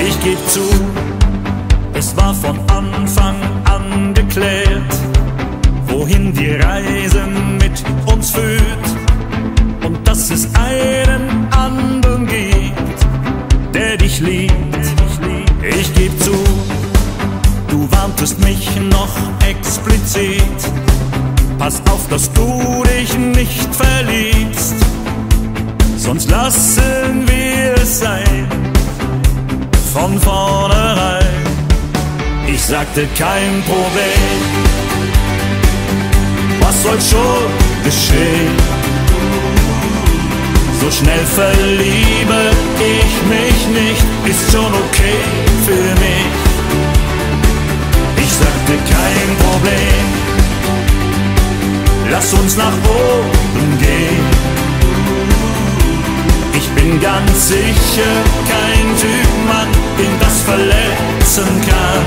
Ich geb zu, es war von Anfang an geklärt, wohin die Reise mit uns führt und dass es einen anderen gibt, der dich liebt. Ich geb zu, du warntest mich noch explizit, pass auf, dass du dich nicht verliebst, sonst lassen wir es sein, von vornherein. Ich sagte kein Problem, was soll schon geschehen? So schnell verliebe ich mich nicht, ist schon okay für mich. Ich sagte kein Problem, lass uns nach oben gehen. Ich bin ganz sicher kein Typ Mann, den das verletzen kann.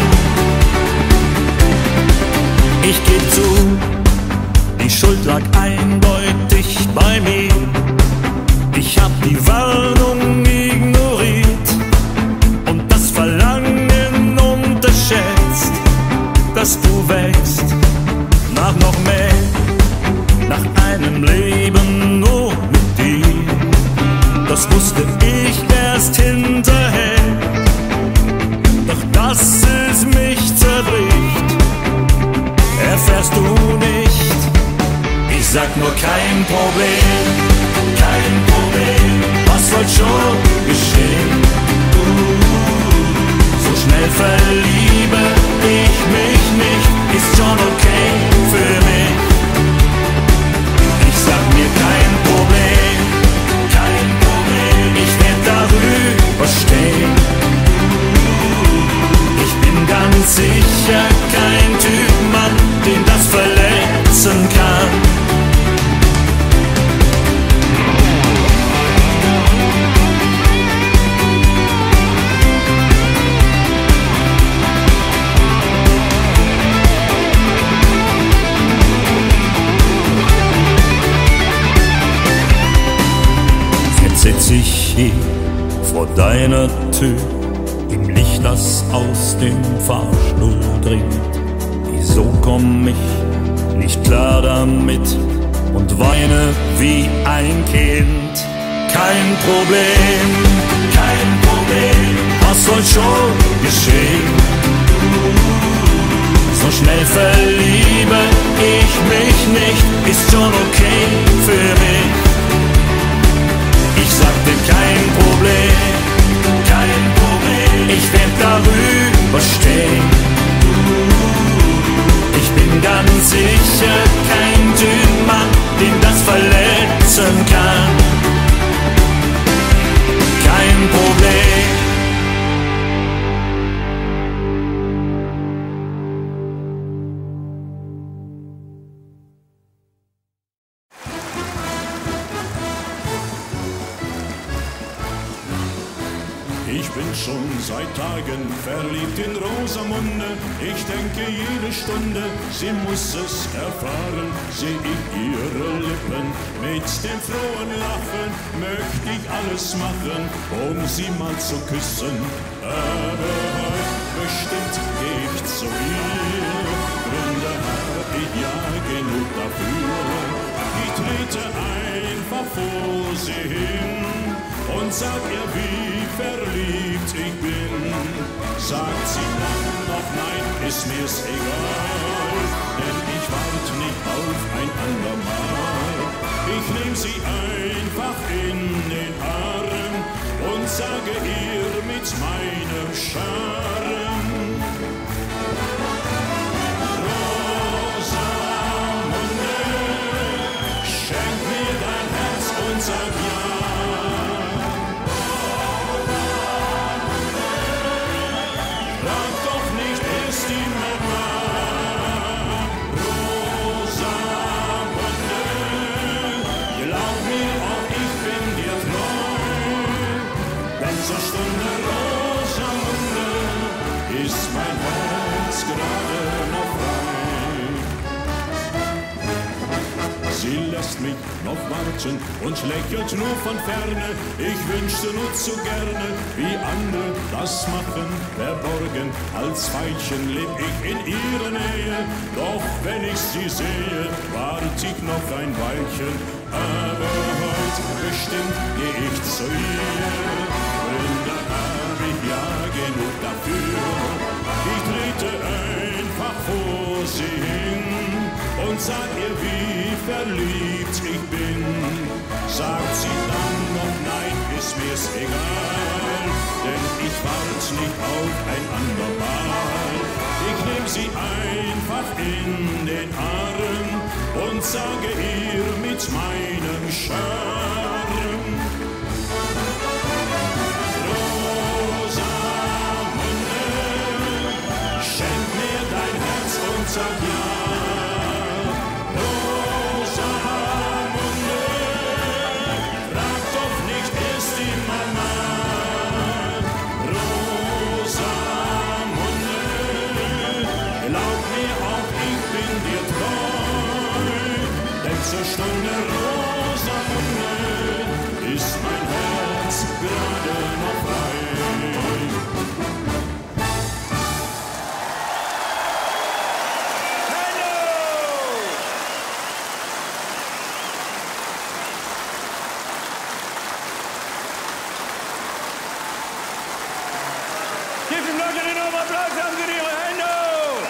Ich geb zu, die Schuld lag eindeutig bei mir. Ich hab die Warnung ignoriert und das Verlangen unterschätzt, dass du wächst nach noch mehr, nach einem Leben nur mit dir. Das wusste ich erst hinterher, doch dass es mich zerbricht, erfährst du nicht. Ich sag nur kein Problem, kein Problem, was soll schon geschehen? So schnell verliebe ich mich nicht, ist schon okay für mich. Ich sag mir kein Problem, kein Problem, ich werd darüber stehen. Ich bin ganz sicher kein Typ Mann, den das verletzen kann. Sitz ich hier vor deiner Tür, im Licht, das aus dem Fahrstuhl dringt. Wieso komm ich nicht klar damit und weine wie ein Kind? Kein Problem, kein Problem, was soll schon geschehen? So schnell verliebe ich mich nicht, ist schon okay für mich. Ich sagte kein Problem, kein Problem, ich werd darüber stehen. Ich bin ganz sicher kein Typ Mann, den das verletzen kann. Kein Problem. Ich bin schon seit Tagen verliebt in Rosamunde. Ich denke jede Stunde, sie muss es erfahren. Seh ich ihre Lippen mit dem frohen Lachen, möchte ich alles machen, um sie mal zu küssen. Aber heute bestimmt geh ich zu ihr, Gründe hab ich ja genug dafür. Ich trete einfach vor sie hin und sag ihr, wie verliebt ich bin. Sagt sie dann noch nein, ist mir's egal, denn ich wart nicht auf ein andermal. Ich nehm sie einfach in den Arm und sage ihr mit meinem Charme: Rosamunde, schenk mir dein Herz und sag ja. Zur Stunde Rosamunde ist mein Herz gerade noch frei. sie lässt mich noch warten und lächelt nur von ferne. Ich wünschte nur zu gerne, wie andere das machen, verborgen als Veilchen leb ich in ihrer Nähe. Doch wenn ich sie sehe, wart ich noch ein Weilchen, aber heute bestimmt geh ich zu ihr. Gründe hab ich ja genug dafür. Ich trete einfach vor sie hin und sag ihr, wie verliebt ich bin. Sagt sie dann noch nein, ist mir's egal, denn ich wart nicht auf ein andermal. Ich nehm sie einfach in den Arm und sage ihr mit meinem Charme: Rosamunde, schenk mir dein Herz und sag ja. Rosamunde, frag doch nicht erst die Mama. Rosamunde, glaub mir auch, ich bin dir treu, denn zur Stunde Rosamunde ist mein Herz gerade noch frei. Gebt den Leuten den Applaus, haben Sie ihre Hände hoch!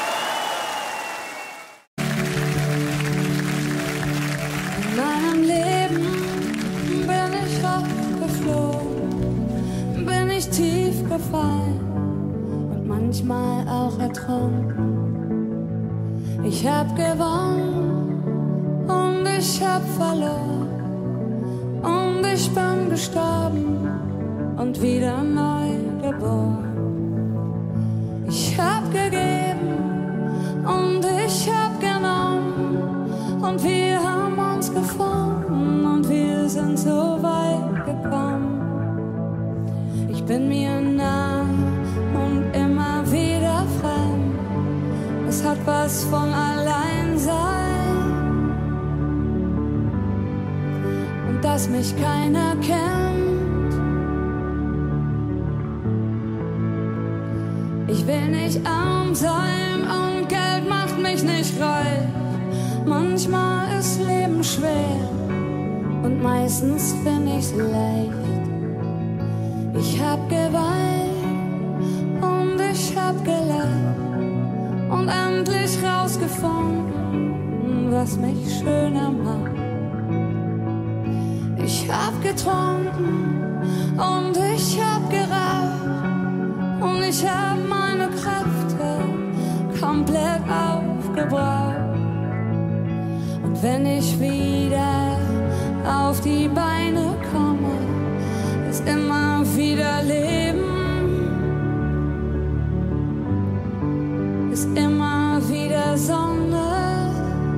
In meinem Leben bin ich aufgeflogen, bin ich tief gefallen und manchmal auch ertrunken. Ich hab gewonnen und ich hab verloren und ich bin gestorben und wieder neu geboren. Ich hab gegeben und ich hab genommen und wir haben uns gefunden und wir sind so weit gekommen. Ich bin mir nah und immer wieder fremd. Es hat was von Alleinsein und dass mich keiner kennt. Ich will nicht arm sein und Geld macht mich nicht reich. Manchmal ist Leben schwer und meistens find ich's leicht. Ich hab geweint und ich hab gelacht und endlich rausgefunden, was mich schöner macht. Ich hab getrunken und ich hab geraucht und ich hab meine Kräfte komplett aufgebraucht. Und wenn ich wieder auf die Beine komme, ist immer wieder Leben, ist immer wieder Sonne.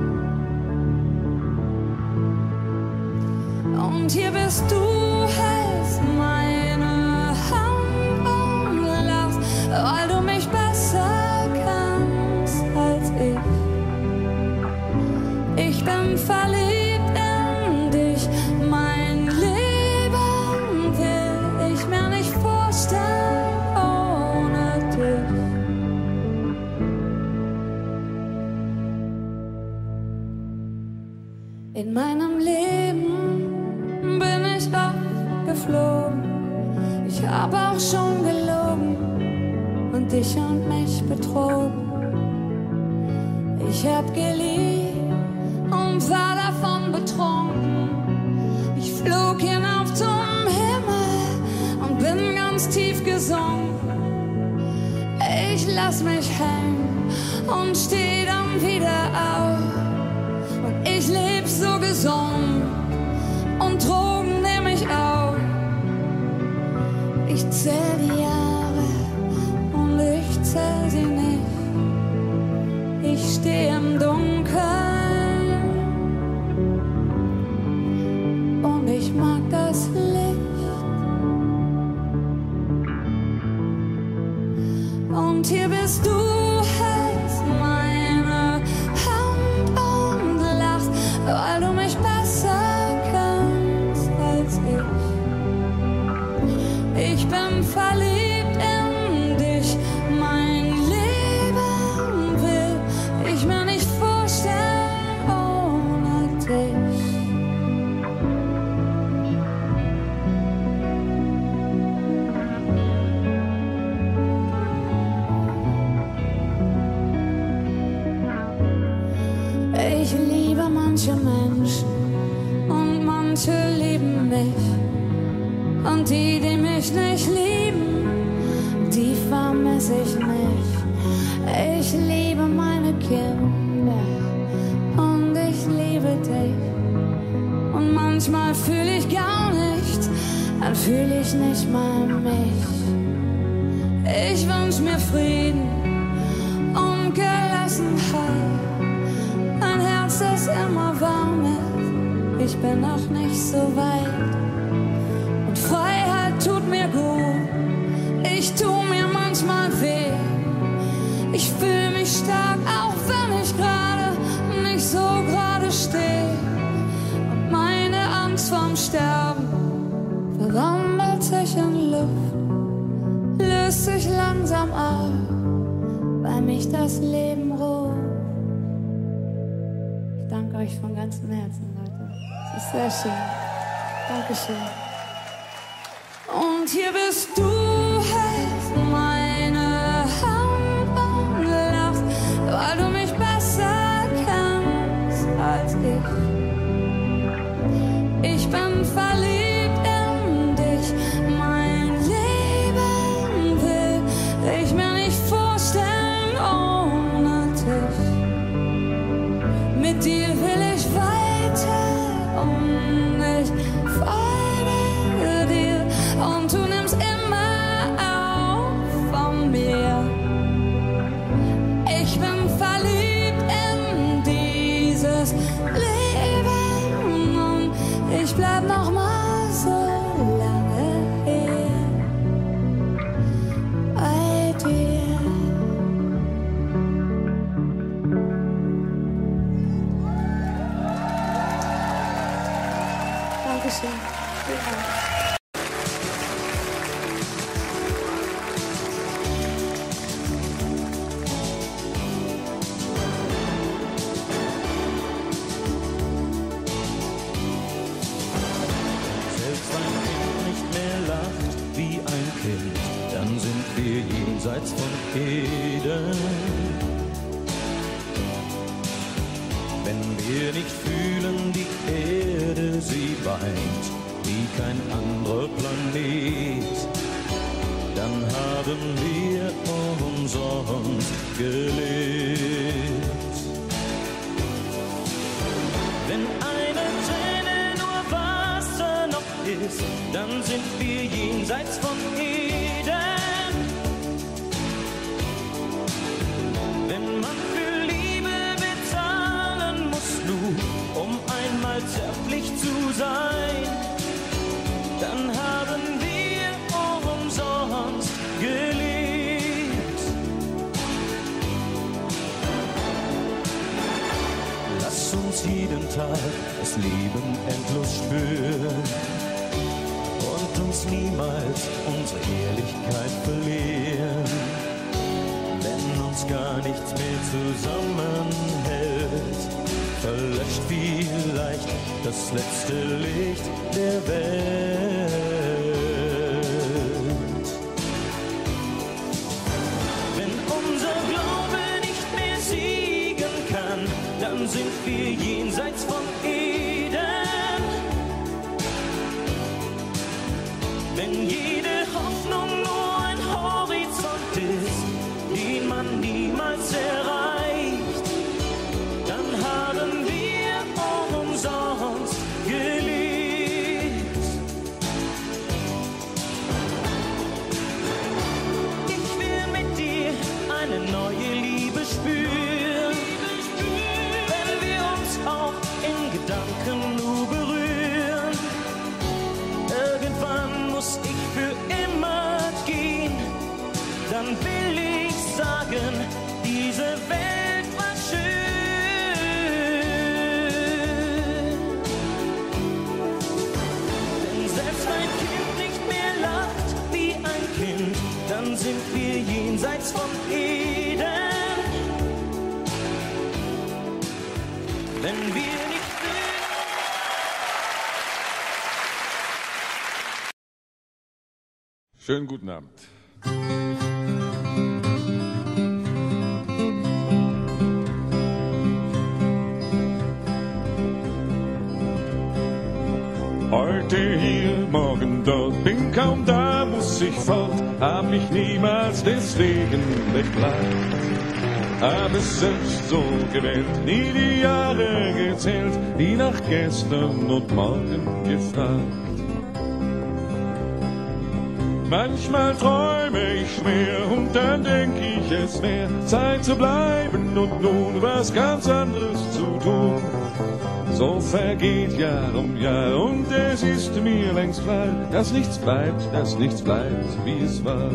Und hier bist du, hältst meine Hand und lachst, weil du mich besser kannst als ich. Ich bin verliebt in dich, mein Leben will ich mir nicht vorstellen ohne dich. In meinem Leben bin ich oft geflogen, ich hab auch schon gelogen und dich und mich betrogen. Ich hab geliebt und war davon betrunken. Ich flog hinauf zum Himmel und bin ganz tief gesunken. Ich lass mich hängen und steh dann wieder auf. Und ich leb so gesund und Drogen nehm ich auf. Ich zähl die Jahre und ich zähl sie nicht. Ich steh im Dunkeln und ich mag das Licht. Und hier bist du, hältst meine Hand und lachst, weil verliebt in dich. Mein Leben will ich mir nicht vorstellen ohne dich. Ich liebe manche Menschen und manche lieben mich. Und die, die mich nicht lieben, die vermisse ich nicht. Ich liebe meine Kinder und ich liebe dich. Und manchmal fühle ich gar nichts, dann fühle ich nicht mal mich. Ich wünsch mir Frieden und Gelassenheit. Ein Herz, das immer warm ist, ich bin noch nicht so weit. Und Freiheit tut mir gut, ich tu mir manchmal weh. Ich fühle mich stark, auch wenn ich gerade nicht so gerade stehe. Und meine Angst vorm Sterben verwandelt sich in Luft, löst sich langsam auf, weil mich das Leben ruft. Ich danke euch von ganzem Herzen, Leute. Es ist sehr schön. Dankeschön. Und hier bist du, hältst meine Hand und lachst, weil du mich besser kennst als ich. Ich bin verliebt in dich, mein Leben will ich mir nicht vorstellen ohne dich. Mit dir will ich weiter und ich folge dir und du nimmst immer auf von mir. Ich bin verliebt in dieses Leben und ich bleib noch mal so lange hier bei dir. Dankeschön. Vielen Dank. Selbst ein Kind nicht mehr lacht wie ein Kind, dann sind wir jenseits von Eden. Wenn wir nicht fühlen, die Erde, sie weint wie kein anderer Planet, dann haben wir umsonst gelebt. Wenn eine Träne nur Wasser noch ist, dann sind wir jenseits von Eden. Wenn man für Liebe bezahlen muss, nur um einmal zärtlich zu sein, dann haben wir umsonst gelebt. Lass uns jeden Tag das Leben endlos spüren und uns niemals unsere Ehrlichkeit verlieren. Wenn uns gar nichts mehr zusammenhält, verlöscht vielleicht das letzte Licht der Welt. Wenn unser Glaube nicht mehr siegen kann, dann sind wir jenseits von Eden. Wenn jede Hoffnung nur ein Horizont ist, den man niemals erreicht, dann haben wir umsonst gelebt. Ich will mit dir eine neue Liebe spüren, wenn wir uns auch in Gedanken nur berühren. Irgendwann muss ich für immer gehen, dann will ich sagen, diese Welt war schön. Denn selbst ein Kind nicht mehr lacht wie ein Kind, sind wir jenseits von Eden. Wenn wir nicht Schönen guten Abend. Heute hier, morgen dort, bin kaum da, muss ich fort, hab mich niemals deswegen beklagt. Hab es selbst so gewählt, nie die Jahre gezählt, die nach gestern und morgen gefragt. Manchmal träume ich schwer und dann denk ich, es wär Zeit zu bleiben und nun was ganz anderes zu tun. So vergeht Jahr um Jahr und es ist mir längst klar, dass nichts bleibt, wie es war.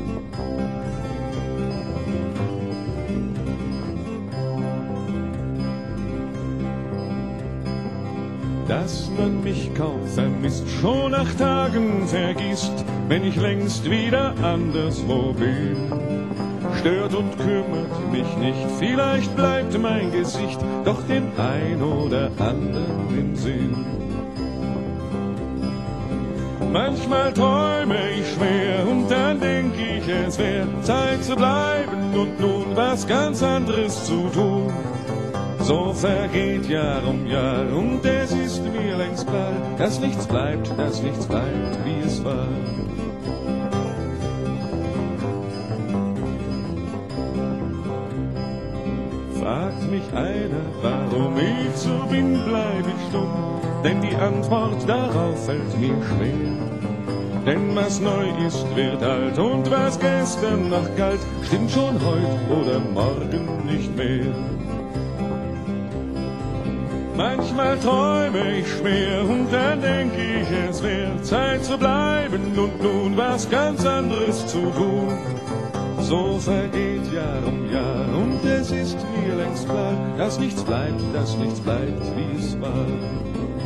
Dass man mich kaum vermisst, schon nach Tagen vergisst, wenn ich längst wieder anderswo bin. Stört und kümmert mich nicht, vielleicht bleibt mein Gesicht doch dem ein oder anderen im Sinn. Manchmal träume ich schwer und dann denk ich, es wär Zeit zu bleiben und nun was ganz anderes zu tun. So vergeht Jahr um Jahr und es ist mir längst klar, dass nichts bleibt, wie es war. Fragt mich einer, warum ich so bin, bleib ich stumm, denn die Antwort darauf fällt mir schwer. Denn was neu ist, wird alt und was gestern noch galt, stimmt schon heut oder morgen nicht mehr. Manchmal träume ich schwer und dann denk ich, es wär Zeit zu bleiben und nun was ganz anderes zu tun. So vergeht Jahr um Jahr und es ist mir längst klar, dass nichts bleibt, wie es war.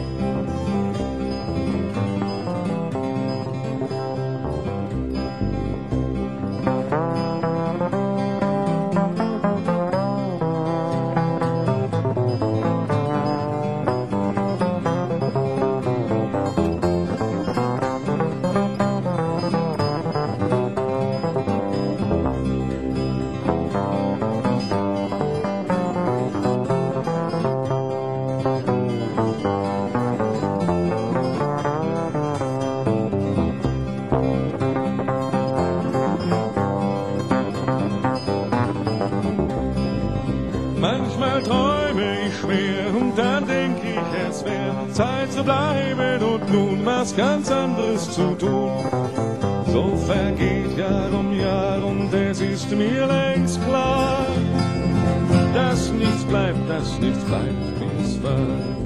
Manchmal träume ich schwer und dann denk ich, es wär Zeit zu bleiben und nun was ganz anderes zu tun. So vergeht Jahr um Jahr und es ist mir längst klar, dass nichts bleibt, wie es war.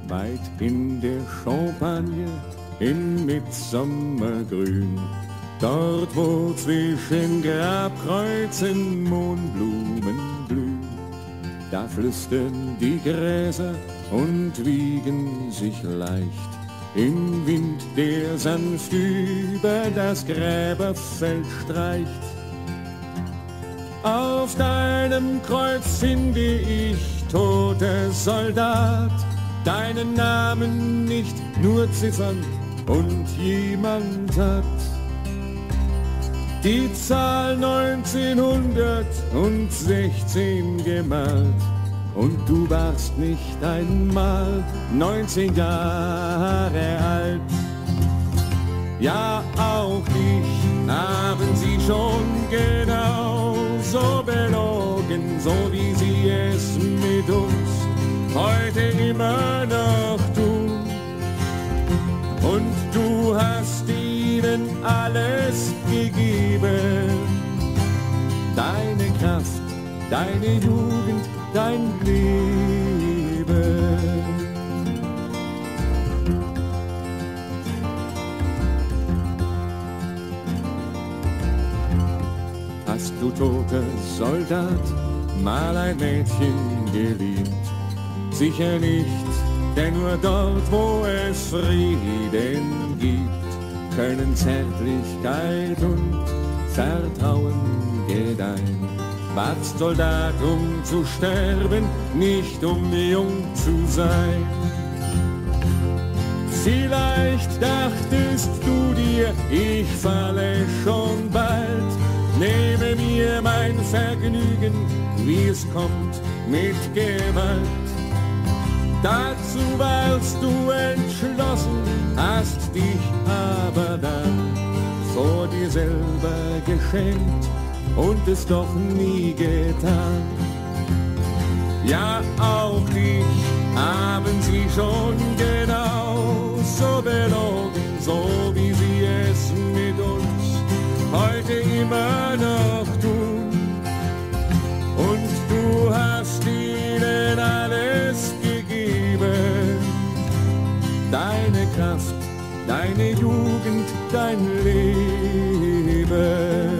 weit in der Champagne, im Mitsommergrün. Dort, wo zwischen Grabkreuzen Mohnblumen blühen, da flüstern die Gräser und wiegen sich leicht im Wind, der sanft über das Gräberfeld streicht. Auf deinem Kreuz finde ich, toter Soldat, deinen Namen nicht nur Ziffern und jemand hat die Zahl 1916 gemalt. Und du warst nicht einmal 19 Jahre alt. Ja, auch dich haben sie schon genauso belogen, so wie sie es mit uns heute immer noch tun. Und du hast ihnen alles gegeben, deine Kraft, deine Jugend, dein Leben. Hast du, toter Soldat, mal ein Mädchen geliebt? Sicher nicht, denn nur dort, wo es Frieden gibt, können Zärtlichkeit und Vertrauen gedeihen. Warst Soldat, um zu sterben, nicht um jung zu sein. Vielleicht dachtest du dir, ich falle schon bald, nehme mir mein Vergnügen, wie es kommt, mit Gewalt. Dazu warst du entschlossen, hast dich aber dann vor dir selber geschämt und es doch nie getan. Ja, auch dich haben sie schon genauso belogen, so wie sie es mit uns heute immer noch tun. Und du hast ihnen alles gegeben, deine Kraft, deine Jugend, dein Leben.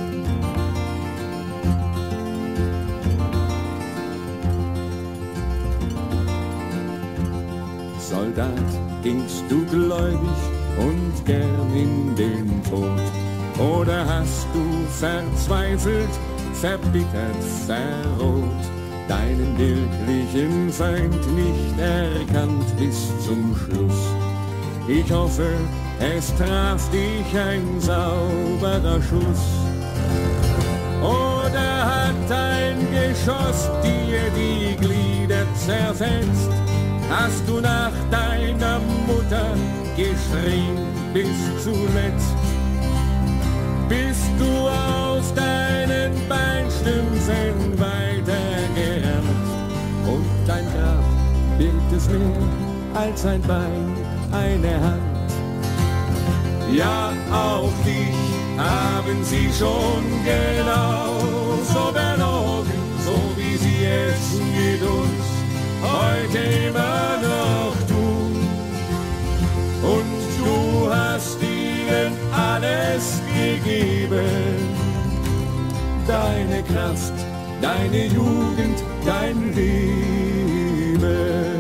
Soldat, gingst du gläubig und gern in den Tod? Oder hast du verzweifelt, verbittert, verroht, deinen wirklichen Feind nicht erkannt bis zum Schluss? Ich hoffe, es traf dich ein sauberer Schuss. Oder hat ein Geschoss dir die Glieder zerfetzt? Hast du nach deiner Mutter geschrien bis zuletzt? Bist du auf deinen Beinstümpfen weitergerannt? Und dein Grab birgt es mehr als ein Bein, eine Hand. Ja, auch dich haben sie schon genauso belogen, so wie sie es mit uns heute immer noch tun. Und du hast ihnen alles gegeben, deine Kraft, deine Jugend, dein Leben.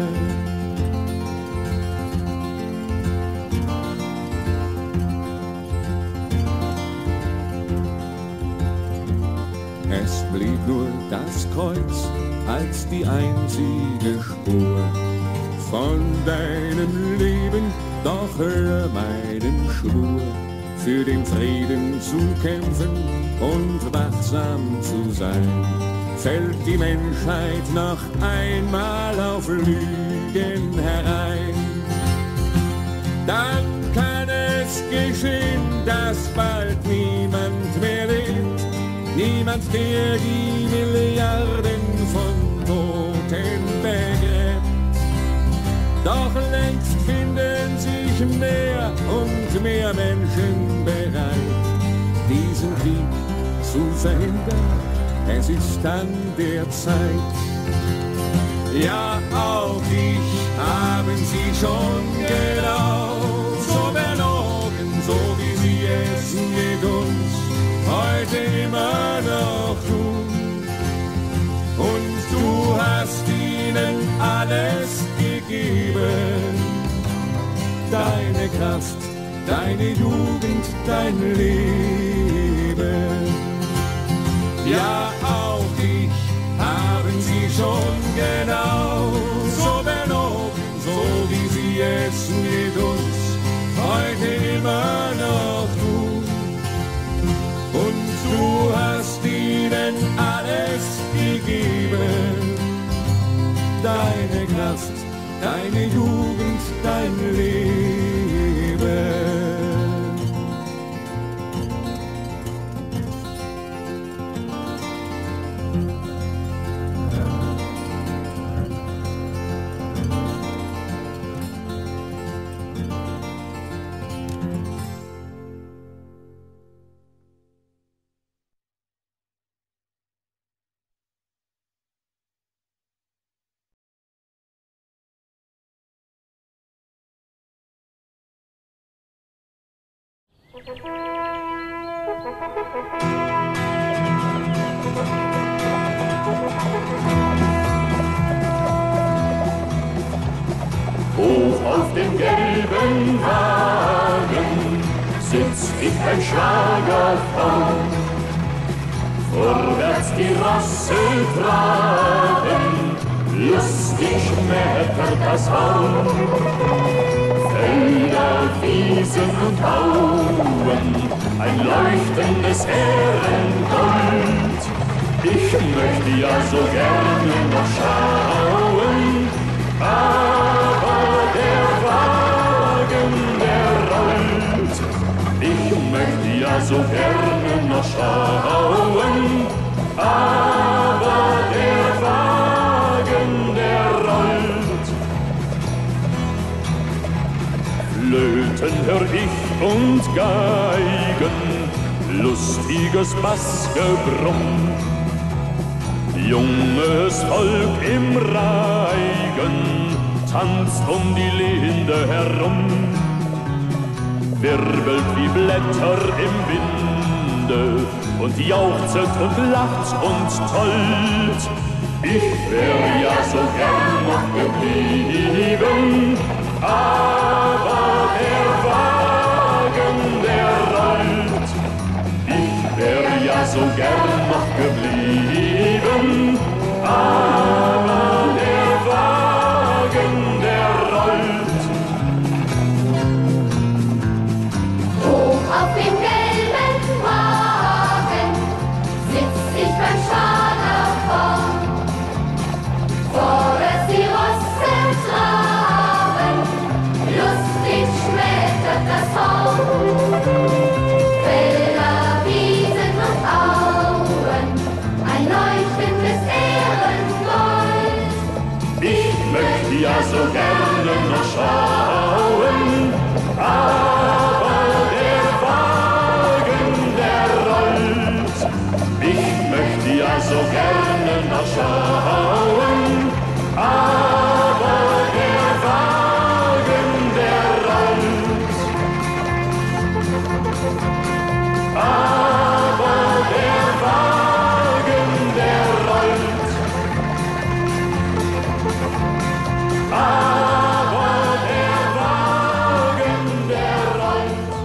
Es blieb nur das Kreuz als die einzige Spur von deinem Leben, doch hör meinen Schwur, für den Frieden zu kämpfen und wachsam zu sein. Fällt die Menschheit noch einmal auf Lügen herein, dann kann es geschehen, dass bald niemand mehr lebt, niemand, der die Milliarden von Toten begräbt. Doch längst finden sich mehr und mehr Menschen bereit, diesen Krieg zu verhindern. Es ist an der Zeit. Ja, auch dich haben haben sie schon genauso belogen, so wie sie es mit uns heute immer noch tun. Und du hast ihnen alles gegeben, deine Kraft, deine Jugend, dein Leben. Ja, auch dich haben sie schon genauso belogen, so wie sie es mit uns heute immer noch tun. Und du hast ihnen alles gegeben, deine Kraft, deine Jugend, dein Leben. Hoch auf dem gelben Wagen sitzt ich ein Schlagerfrau. Vorwärts die Rassel tragen, lustig schmettert das Horn. Felder, Wiesen und Auen, ein leuchtendes Ehrengold. Ich möchte ja so gerne noch schauen, aber der Wagen, der rollt. Ich möchte ja so gerne noch schauen, aber der Wagen, der rollt. Flöten hör ich und Geigen, lustiges Bassgebrumm. Junges Volk im Reigen tanzt um die Linde herum, wirbelt wie Blätter im Winde und jauchzet und lacht und tollt. Ich wär ja so gern noch geblieben, aber der Wagen, der rollt. Ich wär ja so gern noch geblieben, aber der Wagen, der rollt. Hoch auf dem gelben Wagen sitzt ich beim Schlagerfrau. Vorwärts die Rosse traben, lustig schmettert das Horn. Felder, Wiesen und Auen, ein leuchtendes Ehrengold. Ich möchte ja so gerne noch schauen, aber der Wagen, der rollt. Ich möchte ja so gerne noch schauen, aber der Wagen, der rollt. Aber der Wagen, der rollt. Aber der Wagen, der rollt.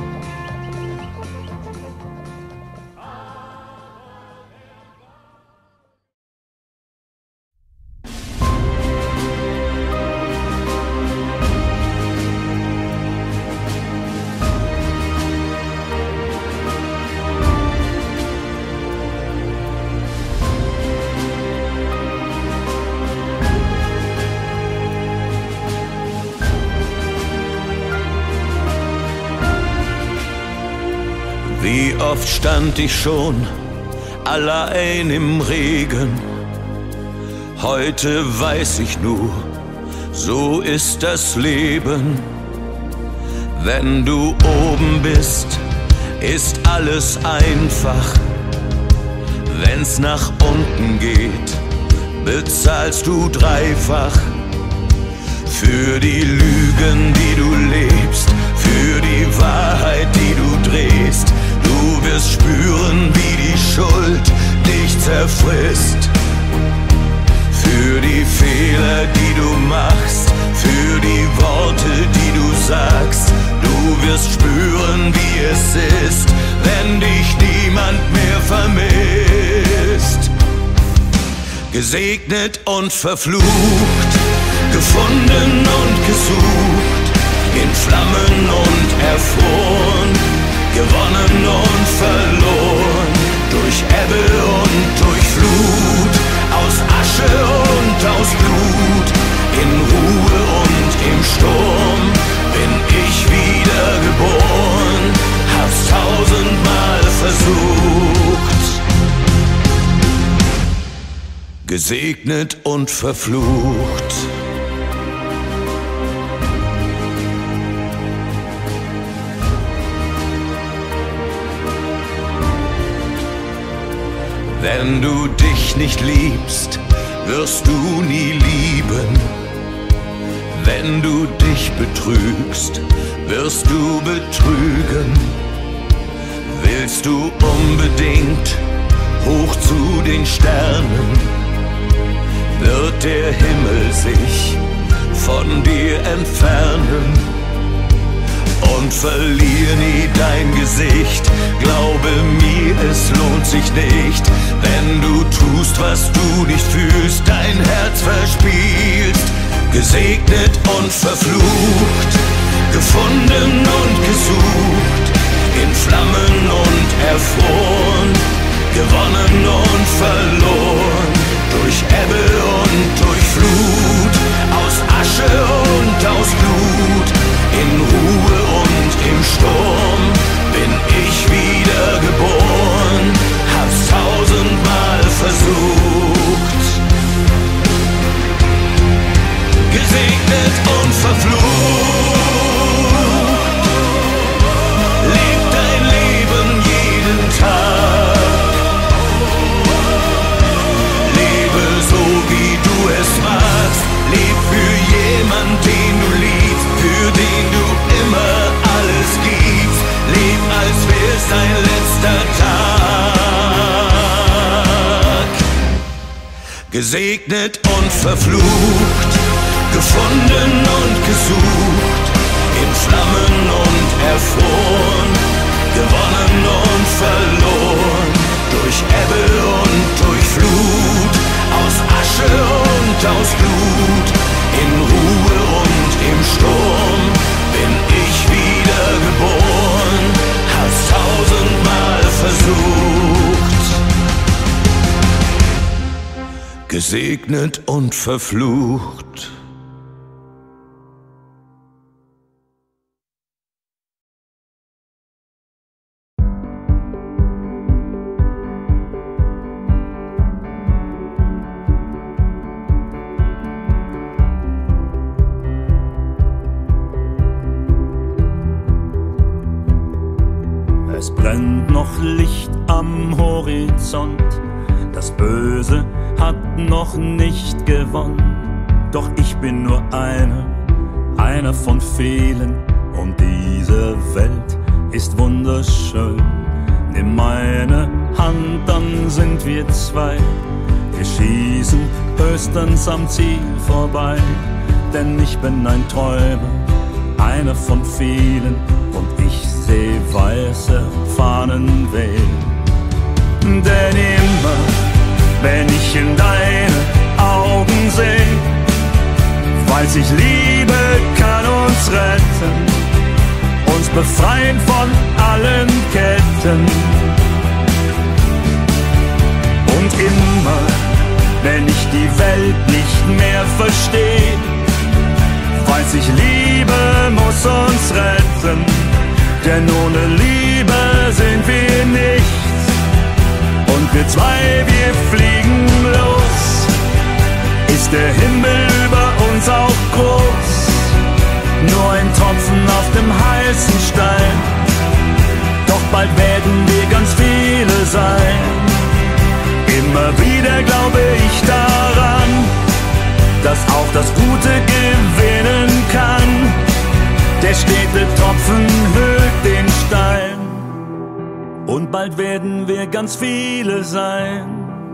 Wie oft stand ich schon allein im Regen. Heute weiß ich nur, so ist das Leben. Wenn du oben bist, ist alles einfach. Wenn's nach unten geht, bezahlst du dreifach. für die Lügen, die du lebst, für die Wahrheit, die du drehst. Du wirst spüren, wie die Schuld dich zerfrisst. Für die Fehler, die du machst, für die Worte, die du sagst. Du wirst spüren, wie es ist, wenn dich niemand mehr vermisst. Gesegnet und verflucht, gefunden und gesucht, in Flammen und erfroren, gewonnen und verloren, durch Ebbe und durch Flut, aus Asche und aus Blut, in Ruhe und im Sturm bin ich wiedergeboren, hab's 1000-mal versucht. Gesegnet und verflucht. Wenn du dich nicht liebst, wirst du nie lieben. Wenn du dich betrügst, wirst du betrügen. Willst du unbedingt hoch zu den Sternen, wird der Himmel sich von dir entfernen. Und verlier nie dein Gesicht, glaube mir, es lohnt sich nicht, wenn du tust, was du nicht fühlst, dein Herz verspielst. Gesegnet und verflucht, gefunden und gesucht, in Flammen und erfroren, gewonnen und verloren, durch Ebbe und durch Flut, aus Asche und aus Blut, in Ruhe und im Sturm bin ich wiedergeboren, hab's 1000-mal versucht. Gesegnet und verflucht, leb dein Leben jeden Tag, lebe so wie du es magst, leb für jemanden, den du liebst, für den du immer alles gibst, leb als wär's dein letzter Tag. Gesegnet und verflucht, gefunden und gesucht, in Flammen und erfroren, gewonnen und verloren, durch Ebbe und durch Flut, aus Asche und aus Blut, in Ruhe und im Sturm bin ich wiedergeboren, hab's 1000-mal versucht. Gesegnet und verflucht. Es brennt noch Licht am Horizont, das Böse hat noch nicht gewonnen. Doch ich bin nur einer von vielen, und diese Welt ist wunderschön. Nimm meine Hand, dann sind wir zwei. Wir schießen höchstens am Ziel vorbei, denn ich bin ein Träumer, einer von vielen, und ich seh weiße Fahnen wehen. Denn immer, wenn ich in deine Augen seh, weiß ich, Liebe kann uns retten, uns befreien von allen Ketten. Und immer, wenn ich die Welt nicht mehr versteh, weiß ich, Liebe muss uns retten, denn ohne Liebe sind wir nichts. Und wir zwei, wir fliegen los. Ist der Himmel über uns auch groß? Nur ein Tropfen auf dem heißen Stein. Doch bald werden wir ganz viele sein. Immer wieder glaube ich daran, dass auch das Gute gewinnen Der stete Tropfen höhlt den Stein. Und bald werden wir ganz viele sein.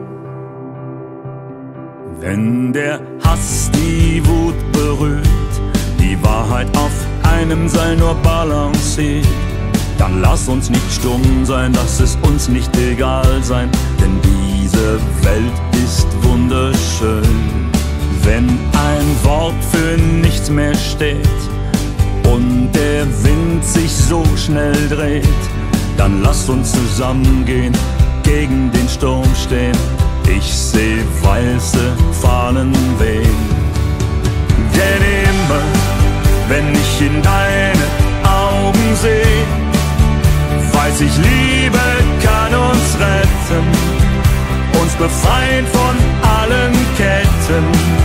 Wenn der Hass die Wut berührt, die Wahrheit auf einem Seil nur balanciert, dann lass uns nicht stumm sein, lass es uns nicht egal sein, denn diese Welt ist wunderschön. Wenn ein Wort für nichts mehr steht und der Wind sich so schnell dreht, dann lasst uns zusammengehen, gegen den Sturm stehen. Ich seh weiße Fahnen wehen. Denn immer, wenn ich in deine Augen seh, weiß ich, Liebe kann uns retten, uns befreien von allen Ketten.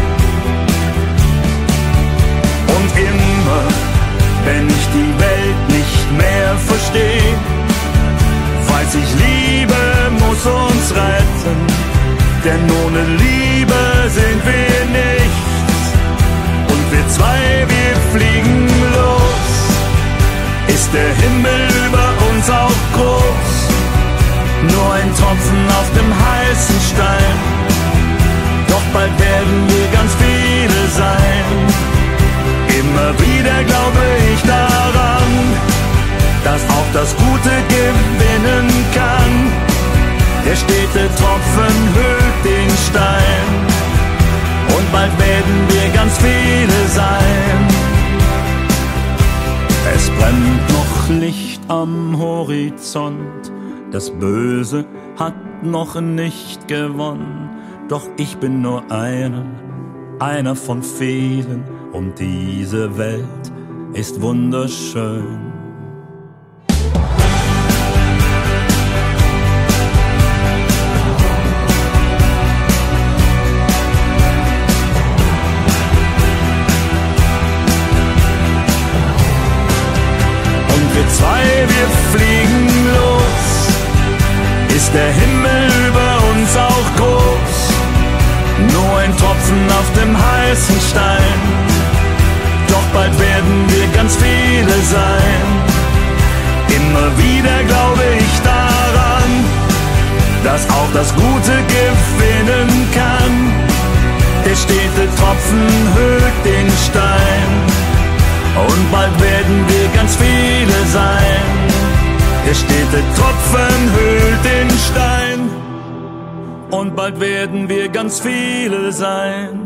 Und immer, wenn ich die Welt nicht mehr versteh, weiß ich, Liebe muss uns retten, denn ohne Liebe sind wir nichts. Und wir zwei, wir fliegen los. Ist der Himmel über uns auch groß? Nur ein Tropfen auf dem heißen Stein. Doch bald werden wir ganz viele sein. Immer wieder glaube ich daran, dass auch das Gute gewinnen kann. Der stete Tropfen höhlt den Stein. Und bald werden wir ganz viele sein. Es brennt noch Licht am Horizont. Das Böse hat noch nicht gewonnen. Doch ich bin nur einer von vielen. Und diese Welt ist wunderschön. Wir fliegen los. Ist der Himmel über uns auch groß? Nur ein Tropfen auf dem heißen Stein. Doch bald werden wir ganz viele sein. Immer wieder glaube ich daran, dass auch das Gute gewinnen kann. Der stete Tropfen höhlt den Stein. Und bald werden wir ganz viele sein. Der stete Tropfen höhlt den Stein. Und bald werden wir ganz viele sein.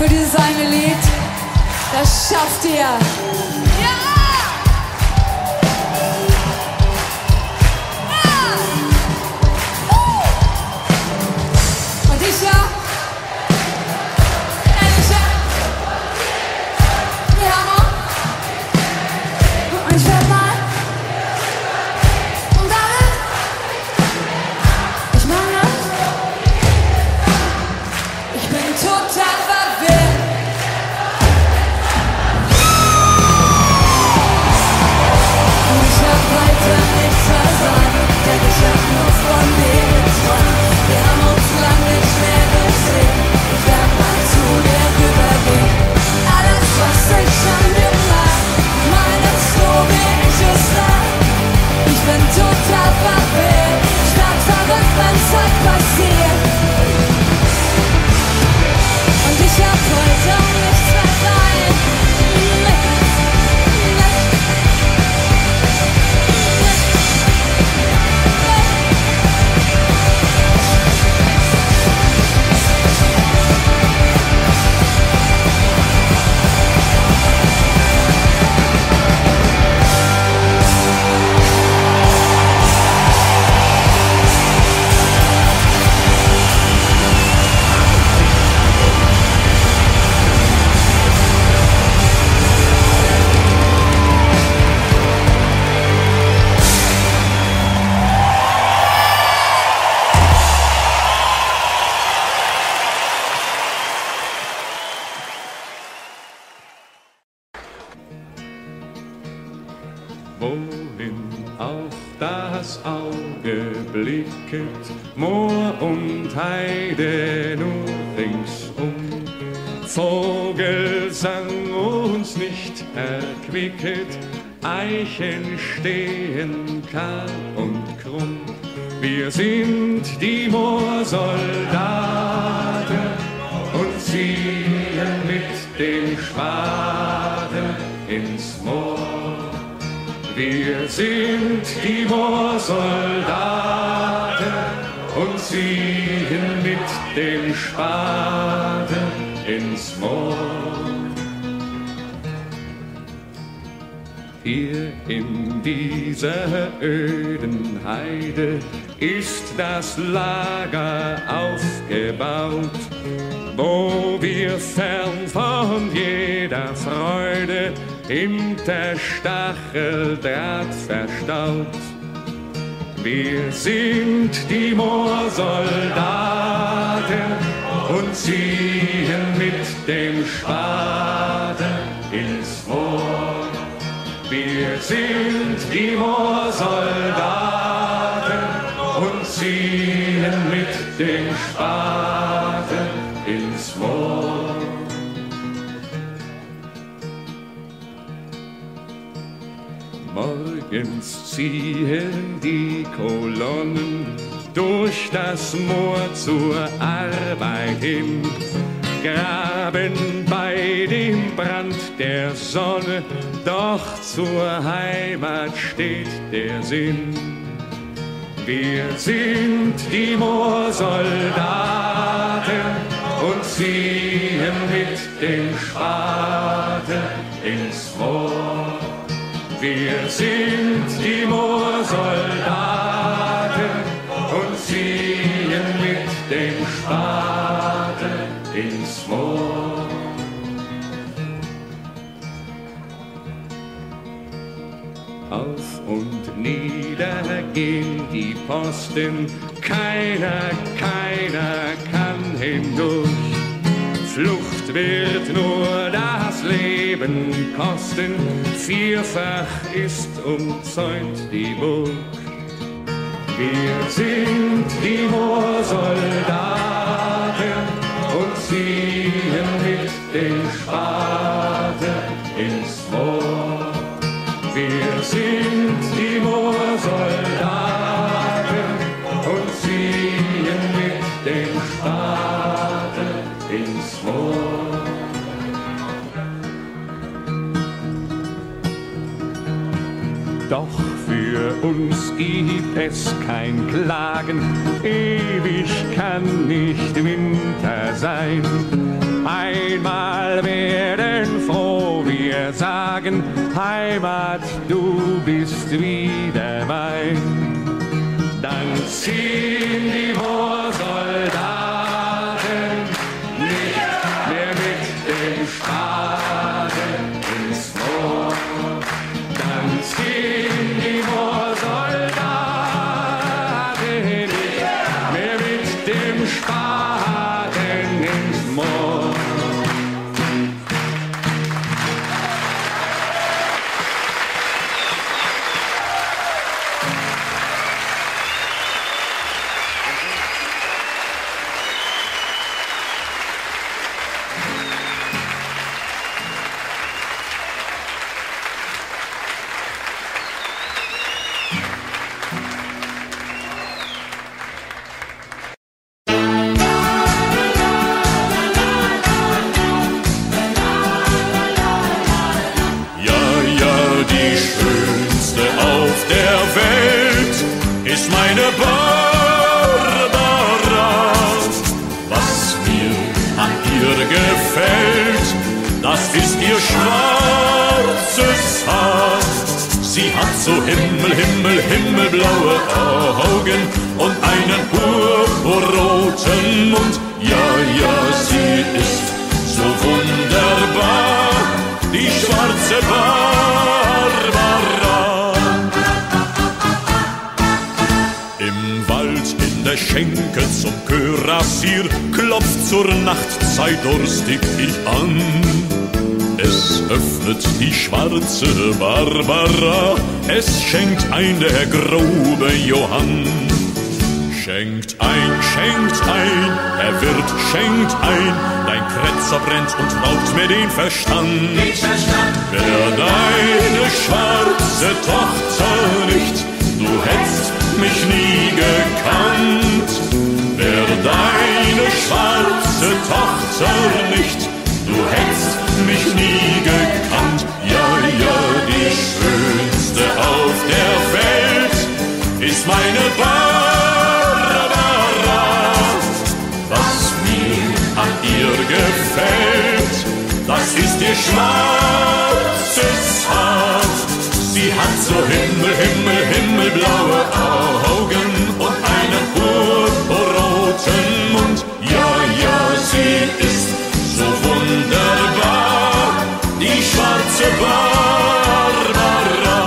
für dieses eine Lied. Das schafft ihr. Ja! Und ich ja? Ehrlich, wir haben auch. Und ich werd mal. Und alle. Ich mach das. Ich bin total verwirrt. Und ich hab weiter nichts versagen, denn ich hab nur von dir geträumt. Wir haben uns lang nicht mehr gesehen. Ich werd mal zu dir rübergehen. Alles, was ich an dir mag, meinst du, wie ich es sag? Ich bin total verwirrt, statt verrückt, wenn's halt passiert. Und ich hab heute nichts versagt. Wohin auch das Auge blicket, Moor und Heide nur ringsum. Vogelsang uns nicht erquicket, Eichen stehen kahl und krumm. Wir sind die Moorsoldaten und ziehen mit dem Spaten ins Moor. Wir sind die Moorsoldaten und ziehen mit dem Spaten ins Moor. Hier in dieser öden Heide ist das Lager aufgebaut, wo wir fern von jeder Freude hinter Stacheldraht verstaut. Wir sind die Moorsoldaten und ziehen mit dem Spaten ins Moor. Wir sind die Moorsoldaten und ziehen mit dem Spaten ins Moor. Morgens ziehen die Kolonnen durch das Moor zur Arbeit hin, graben bei dem Brand der Sonne, doch zur Heimat steht der Sinn. Wir sind die Moorsoldaten und ziehen mit dem Spaten ins Moor. Wir sind die Moorsoldaten und ziehen mit dem Spaten ins Moor. Auf und nieder gehen die Posten, keiner kann hindurch. Flucht wird nur das Leben kosten, vierfach ist umzäunt die Burg. Wir sind die Moorsoldaten und ziehen mit dem Spaten ins Moor. Wir sind die Moorsoldaten und ziehen mit dem Spaten ins Moor. Doch für uns gibt es kein Klagen, ewig kann nicht Winter sein. Einmal werden froh wir sagen, Heimat, du bist wieder mein. Dann ziehen die Moorsoldaten nicht mehr mit dem Spaten ins Moor. Dann ziehen die Moorsoldaten nicht mehr mit dem Spaten ins Moor. Meine Barbara, was mir an ihr gefällt, das ist ihr schwarzes Haar. Sie hat so himmelblaue Augen und einen purpurroten Mund. Ja, sie ist so wunderbar, die schwarze Barbara. In der Schenke zum Kürassier klopft zur Nachtzeit durstig ich an. Es öffnet die schwarze Barbara, es schenkt ein der grobe Johann. Schenkt ein, Herr Wirt, schenkt ein, dein Kretzer brennt und raubt mir den Verstand. Wer deine schwarze Tochter nicht, du hättest mich nie gekannt. Wär deine schwarze Tochter nicht, du hättest mich nie gekannt. Ja, die schönste auf der Welt ist meine Barbara. Was mir an ihr gefällt, das ist ihr schwarzes Haar. Sie hat so himmelblaue Augen und einen purpurroten Mund. Ja, sie ist so wunderbar, die schwarze Barbara.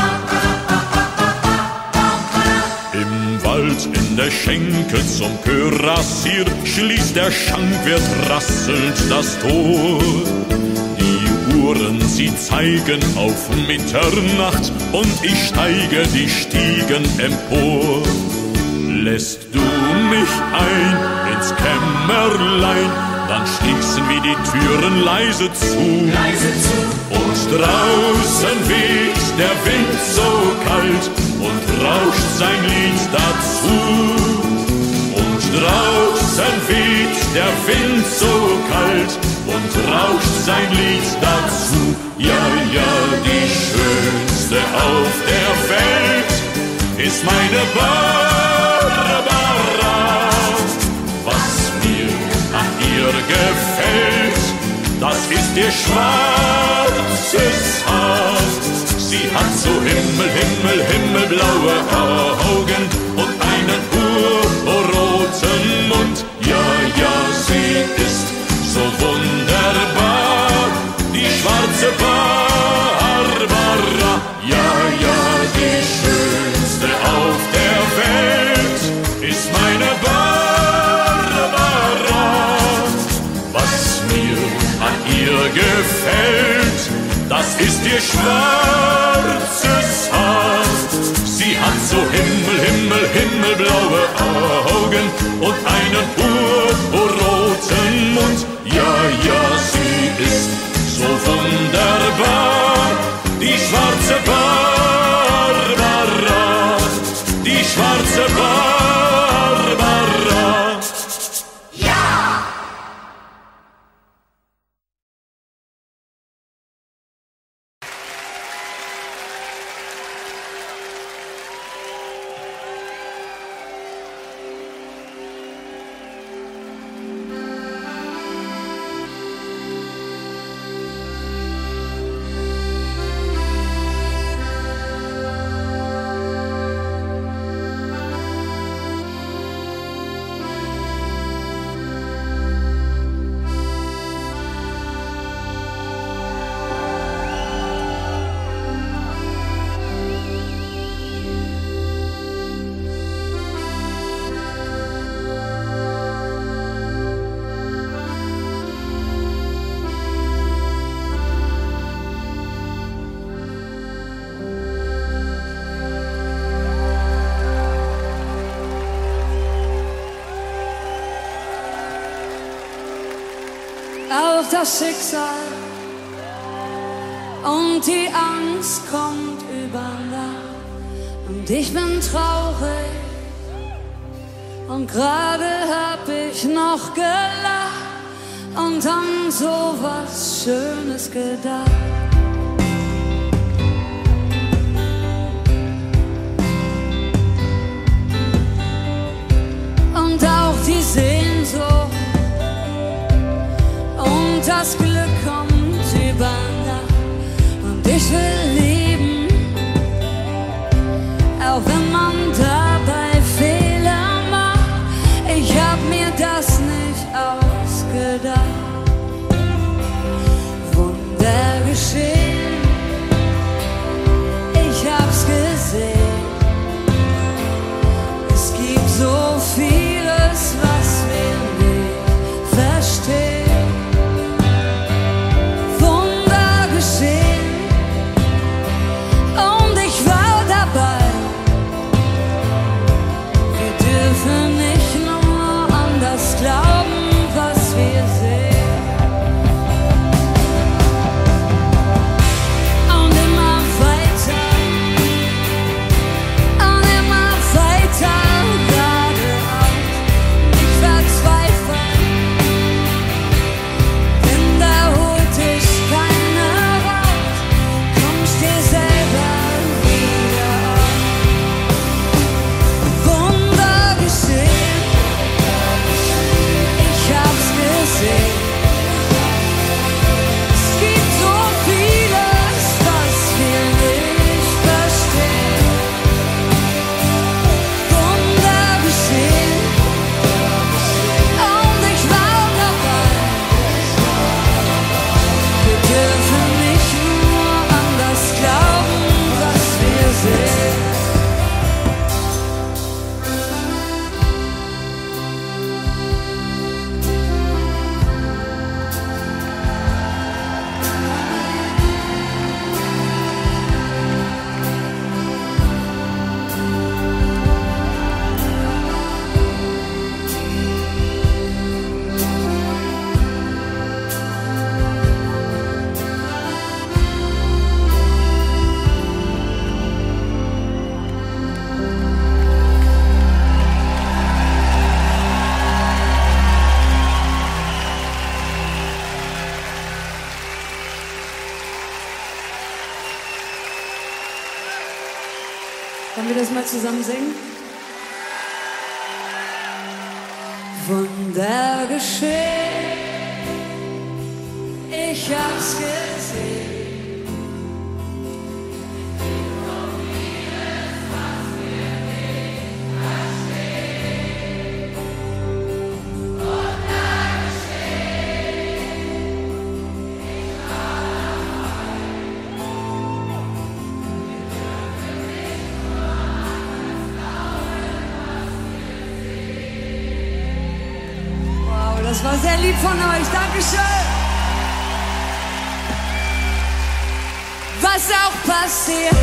Im Wald in der Schenke zum Kürassier schließt der Schankwirt rasselnd das Tor. Sie zeigen auf Mitternacht und ich steige die Stiegen empor. Lässt du mich ein ins Kämmerlein, dann schließen wir die Türen leise zu. Und draußen weht der Wind so kalt und rauscht sein Lied dazu. Und draußen weht der Wind so kalt und rauscht sein Lied dazu. Ja, die schönste auf der Welt ist meine Barbara. Was mir an ihr gefällt, das ist ihr schwarzes Haar. Sie hat so himmelblaue Augen und einen purpurroten Mund. Ja, sie ist so wunderbar, die schwarze Barbara. Ja, die schönste auf der Welt ist meine Barbara. Was mir an ihr gefällt, das ist ihr schwarzes Haar. Sie hat so himmelblaue Augen und einen purpurroten Mund. Ja, sie ist so wunderbar, die schwarze Barbara, die schwarze Barbara. Ja! das Schicksal und die Angst kommt über Nacht und ich bin traurig und gerade hab ich noch gelacht und an so was Schönes gedacht. Und auch die Sehnsucht und das Glück kommt über Nacht und ich will leben, auch wenn man dabei Fehler macht. Ich hab mir das nicht ausgedacht. Wunder geschehen, ich hab's gesehen. Es gibt so vieles, was wir nicht verstehen. Wunder geschehen und ich war dabei. Wir dürfen nicht nur an das glauben, was wir sehen. Und immer weiter geradeaus. Ich verzweifle, denn da holt dich keiner raus. Kommst dir selber wieder auf. Wunder geschehen, ich hab's gesehen. Es gibt so vieles, was wir nicht verstehen. Wunder geschehen und ich war dabei. Wir dürfen nicht nur an das glauben, was wir sehen. Wollen wir das mal zusammen singen? Wunder geschehen, ich hab's gesehen. Wow, das war sehr lieb von euch. Dankeschön. Was auch passiert,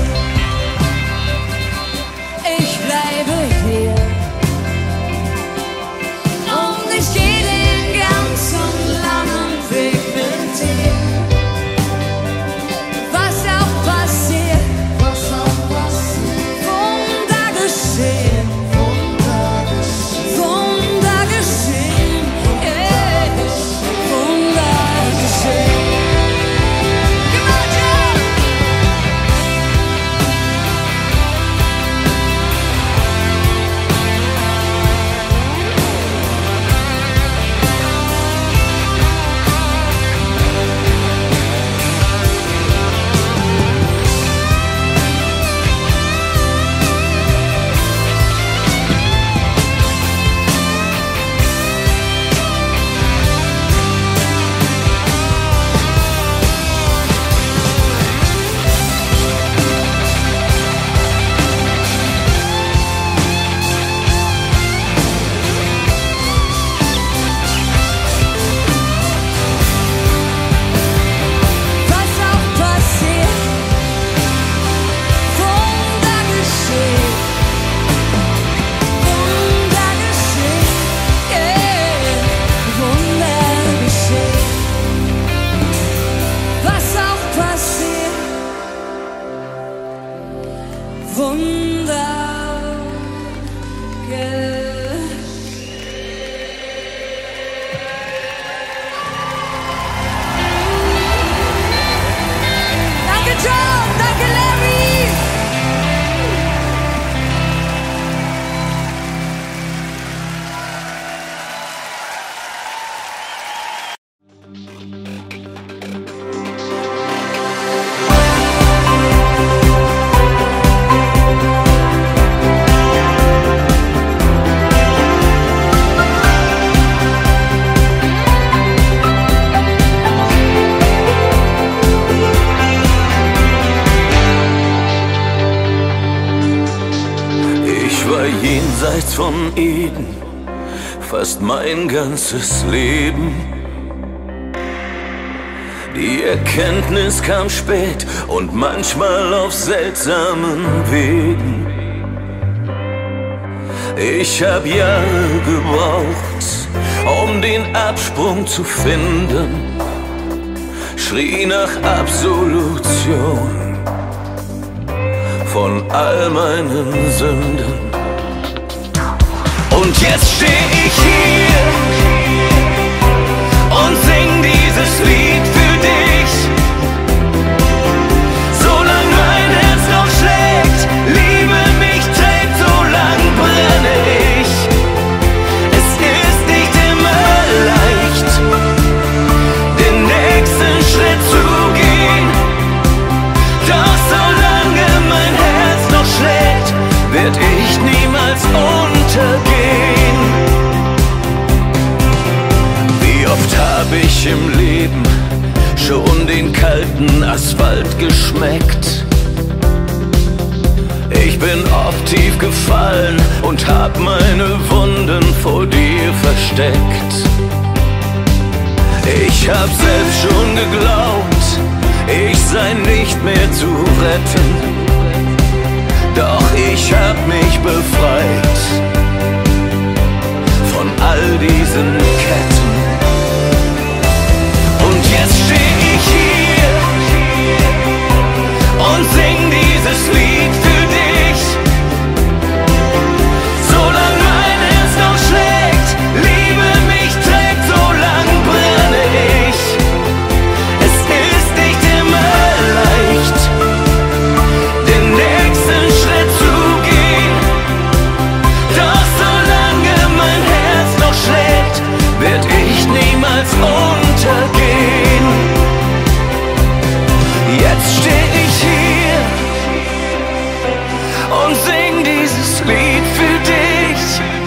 ich bleibe hier. Und ich gehe den ganzen langen Weg mit dir. Was auch passiert, Wunder geschehen. Wunder geschehen, yeah. Wunder geschehen. Come on, John! Wunder. Danke John, danke Larry. Jenseits von Eden, fast mein ganzes Leben. Die Erkenntnis kam spät und manchmal auf seltsamen Wegen. Ich hab Jahre gebraucht, um den Absprung zu finden, schrie nach Absolution von all meinen Sünden. Und jetzt steh ich hier und sing dieses Lied für dich. Solang mein Herz noch schlägt, Liebe mich trägt, solang brenne ich. Es ist nicht immer leicht, den nächsten Schritt zu gehen. Doch solange mein Herz noch schlägt, werd ich niemals untergehen. Wie oft hab ich im Leben schon den kalten Asphalt geschmeckt. Ich bin oft tief gefallen und hab meine Wunden vor dir versteckt. Ich hab selbst schon geglaubt, ich sei nicht mehr zu retten. Doch ich hab mich befreit von all diesen Ketten. Und jetzt steh ich hier und sing dieses Lied für dich. Solang mein Herz noch schlägt, Liebe mich trägt, solang brenne ich. Es ist nicht immer leicht, den nächsten Schritt zu gehen. Doch solange mein Herz noch schlägt, werd ich niemals untergehen. Jetzt steh ich hier und sing dieses Lied für dich.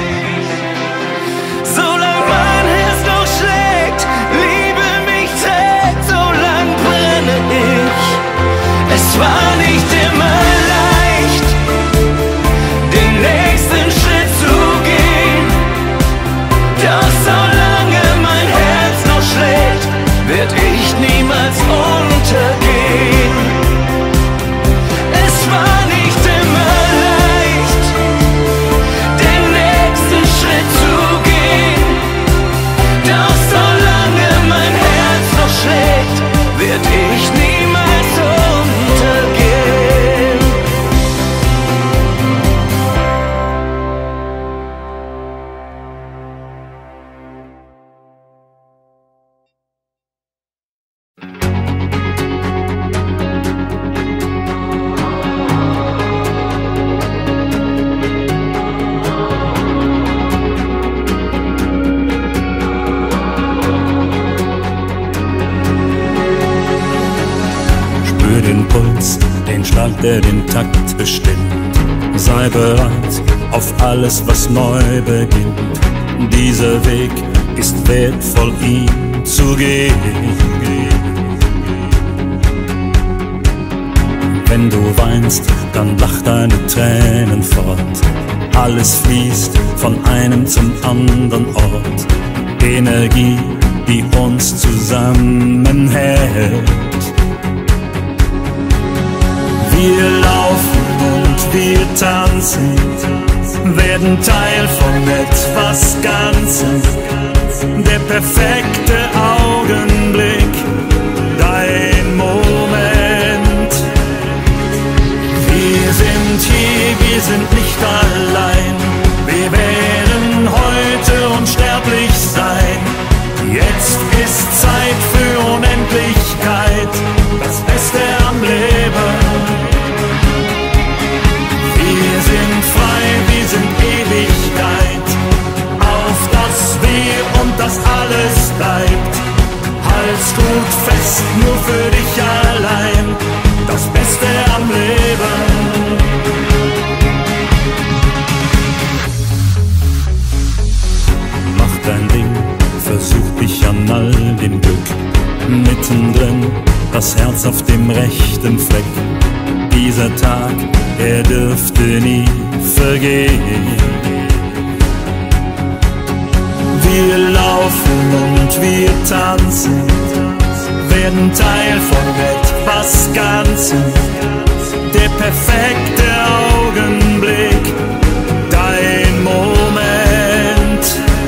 Solang mein Herz noch schlägt, Liebe mich trägt, solang brenne ich. Es war nicht immer leicht, den nächsten Schritt zu gehen. Doch solange mein Herz noch schlägt, werd ich niemals untergehen. Es war nicht immer leicht, den nächsten Schritt zu gehen. Doch solange mein Herz noch schlägt, werd ich niemals untergehen. Spür den Puls, den Schlag, der den Takt bestimmt. Sei bereit auf alles, was neu beginnt. Dieser Weg ist wertvoll, ihn zu gehen. Wenn du weinst, dann lach deine Tränen fort. Alles fließt von einem zum anderen Ort. Energie, die uns zusammenhält. Wir laufen und wir tanzen, werden Teil von etwas Ganzem. Der perfekte Augenblick, dein Moment. Wir sind hier. wir sind nicht allein. Wir werden heute unsterblich sein. Jetzt ist Zeit für Unendlichkeit, das Beste am Leben. Wir sind frei, wir sind Ewigkeit, auf das Wir und das alles bleibt. Halt's gut fest, nur für dich allein, das Beste am Leben. Mach dein Ding, versuch dich an all dem Glück. Mittendrin, das Herz auf dem rechten Fleck. Dieser Tag, er dürfte nie vergehen. Wir laufen und wir tanzen, werden Teil von etwas Ganzem. Der perfekte Augenblick, dein Moment.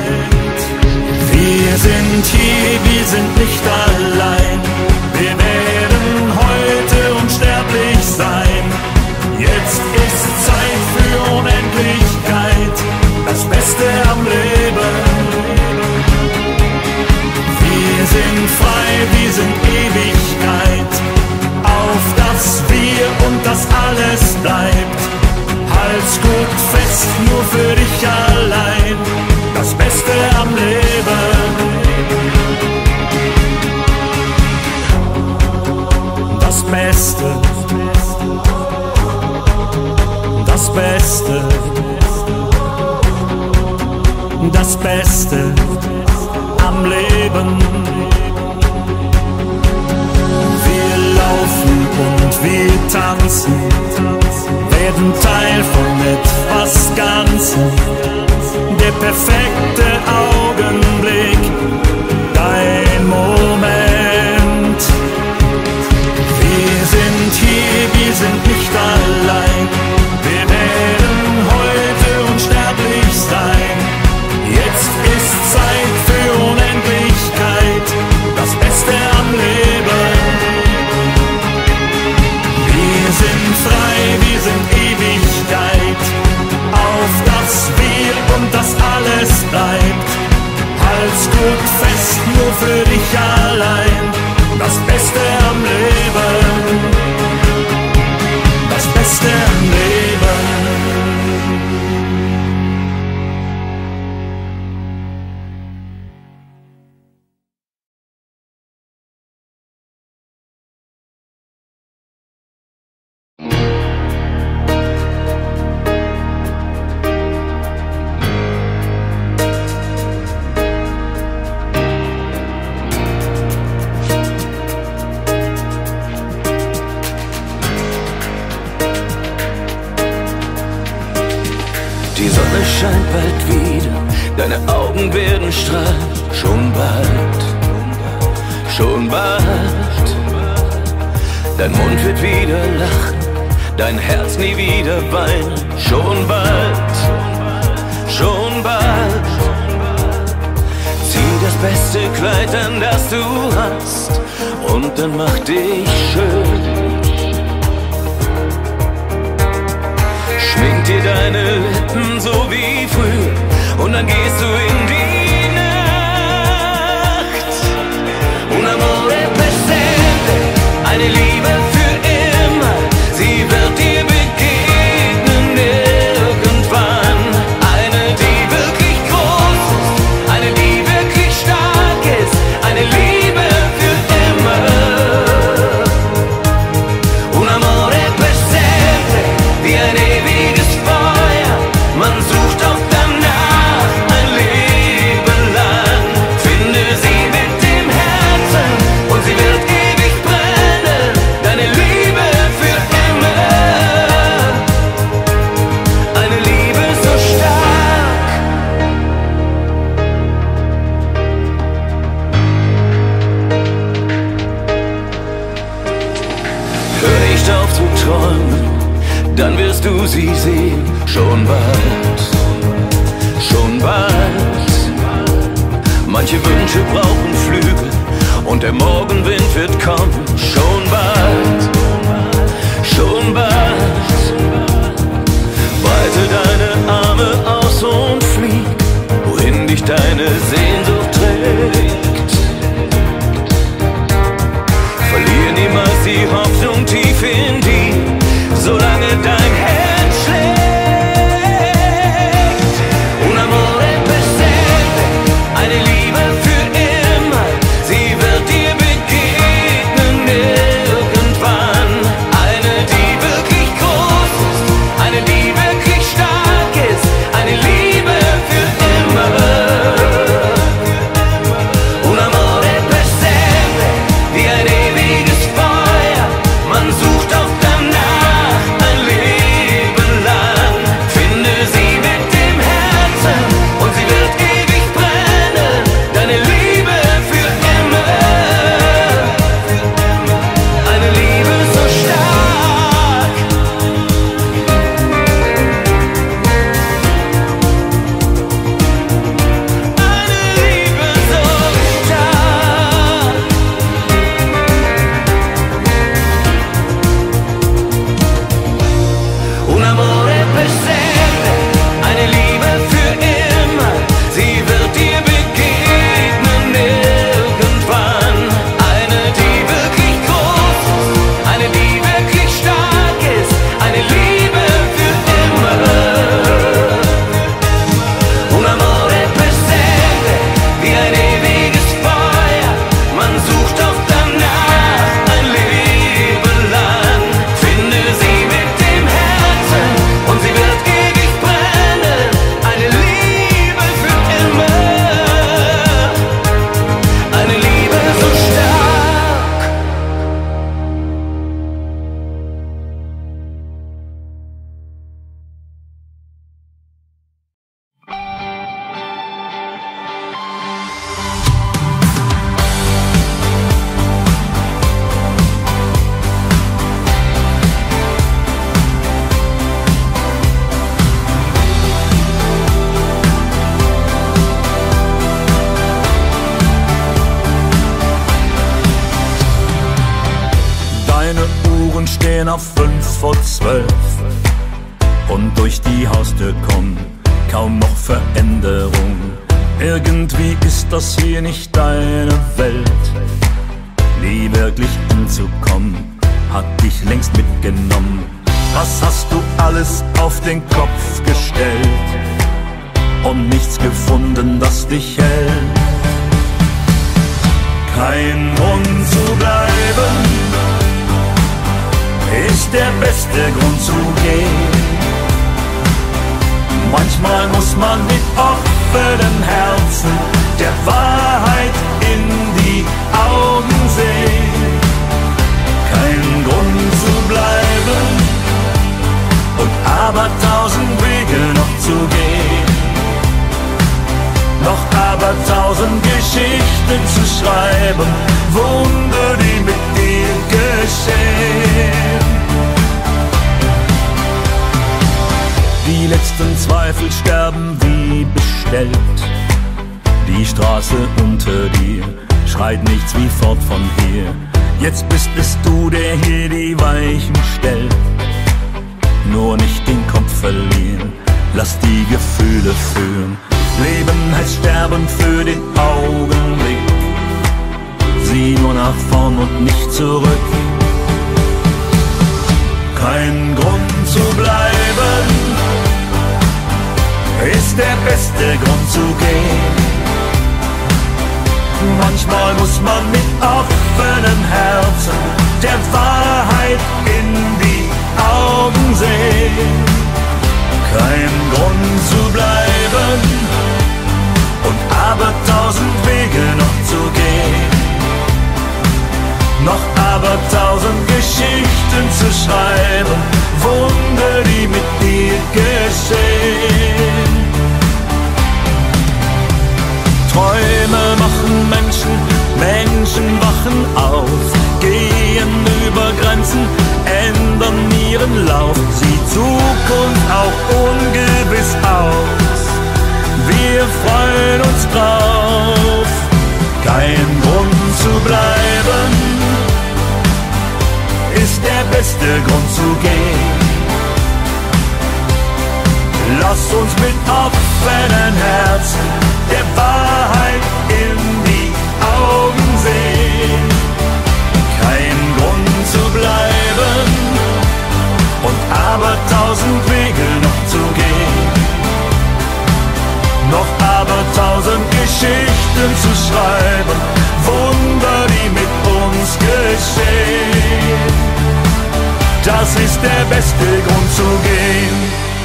Wir sind hier, wir sind nicht allein. Wir werden heute unsterblich sein. Jetzt ist Zeit für Unendlichkeit, das Beste am Leben. Wir sind frei, wir sind Ewigkeit, auf das Wir und das alles bleibt. Halt's gut fest, nur für dich allein, das Beste am Leben. Das Beste, das Beste, das Beste am Leben. Wir laufen und wir tanzen, werden Teil von etwas Ganzem. Der perfekte Augenblick, dein Moment. Wir sind hier, wir sind nicht allein. Wir werden heute unsterblich sein. Jetzt ist Zeit für Unendlichkeit, das Beste am Leben. Wir sind frei, wir sind Ewigkeit, auf das Wir und das alles bleibt. Halt's gut fest, nur für dich allein, das Beste am Leben, das Beste am Leben. Die Sonne scheint bald wieder, deine Augen werden strahlen, schon bald, schon bald. Dein Mund wird wieder lachen, dein Herz nie wieder weinen, schon bald, schon bald. Zieh das beste Kleid an, das du hast, und dann mach dich schön. Schmink dir deine Lippen so wie früher und dann gehst du in die Nacht. Un amore per sempre, eine Liebe für immer, sie wird dir begegnen irgendwann. Eine, die wirklich groß ist, eine, die wirklich stark ist, eine Liebe für immer. Un amore per sempre, wie ein ewiges Feuer, man sucht auch danach ein Leben lang. Finde sie mit dem Herzen und sie wird ewig brennen, deine Liebe für immer. Eine Liebe so stark. Hör nicht auf zu träumen, dann wirst du sie sehen, schon bald, schon bald. Manche Wünsche brauchen Flügel und der Morgenwind wird kommen, schon bald, schon bald. auf 11:55 und durch die Haustür kommen, kaum noch Veränderung. Irgendwie ist das hier nicht deine Welt. Nie wirklich anzukommen, hat dich längst mitgenommen. Was hast du alles auf den Kopf gestellt und nichts gefunden, das dich hält? Kein Grund zu bleiben ist der beste Grund zu gehen. Manchmal muss man mit offenem Herzen der Wahrheit in die Augen sehen. Kein Grund zu bleiben und aber 1000 Wege noch zu gehen. Noch aber 1000 Geschichten zu schreiben, Wunder, die mit dir geschehen. Die letzten Zweifel sterben wie bestellt. Die Straße unter dir schreit nichts wie fort von hier. Jetzt bist es du, der hier die Weichen stellt. Nur nicht den Kopf verlieren, lass die Gefühle führen. Leben heißt sterben für den Augenblick. Sieh nur nach vorn und nicht zurück. Kein Grund zu bleiben ist der beste Grund zu gehen. Manchmal muss man mit offenem Herzen der Wahrheit in die Augen sehen. Kein Grund zu bleiben und aber 1000 Wege noch zu gehen. Noch aber 1000 Geschichten zu schreiben, Wunder, die mit dir geschehen. Träume machen Menschen, Menschen wachen auf, gehen über Grenzen, ändern ihren Lauf. Sieht Zukunft auch ungewiss aus, wir freuen uns drauf. Kein Grund zu bleiben ist der beste Grund zu gehen. Lass uns mit offenen Herzen der Wahrheit in die Augen sehen. Kein Grund zu bleiben und aber 1000 Wege noch zu gehen. Noch aber 1000 Geschichten zu schreiben, Wunder, die mit uns geschehen. Das ist der beste Grund zu gehen.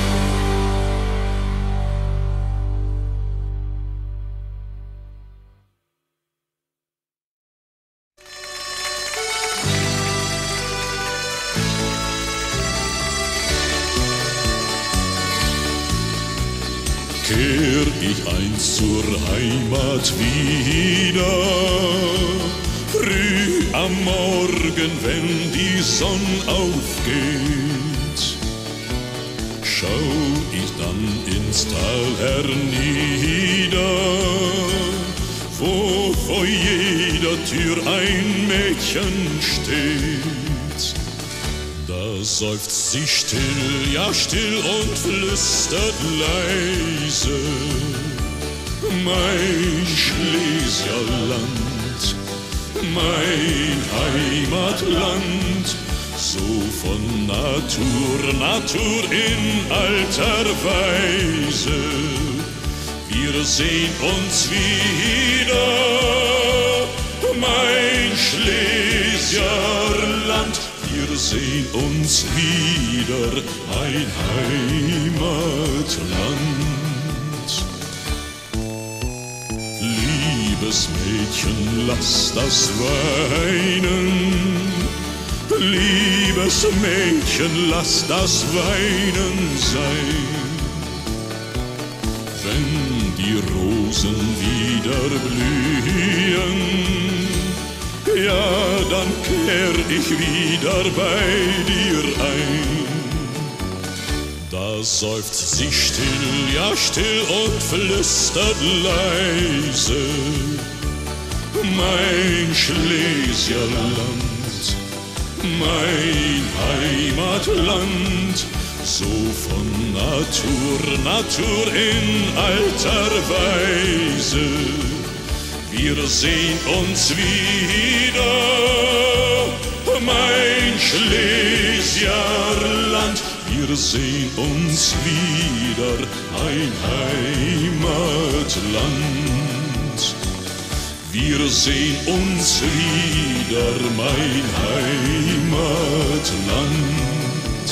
Kehr ich einst zur Heimat wieder, früh am Morgen, wenn die Sonne aufgeht, schau ich dann ins Tal hernieder, wo vor jeder Tür ein Mädchen steht. Da seufzt sie still, ja still und flüstert leise: Mein Schlesierland, mein Heimatland, so von Natur in alter Weise. Wir sehen uns wieder, mein Schlesierland. Wir sehen uns wieder, mein Heimatland. Liebes Mädchen, lass das weinen. Liebes Mädchen, lass das Weinen sein. Wenn die Rosen wieder blühen, ja, dann kehr ich wieder bei dir ein. Da seufzt sie still, ja still und flüstert leise: Mein Schlesierland, mein Heimatland, so von Natur in alter Weise. Wir sehen uns wieder, mein Schlesierland. Wir sehen uns wieder, ein Heimatland. Wir sehen uns wieder, mein Heimatland.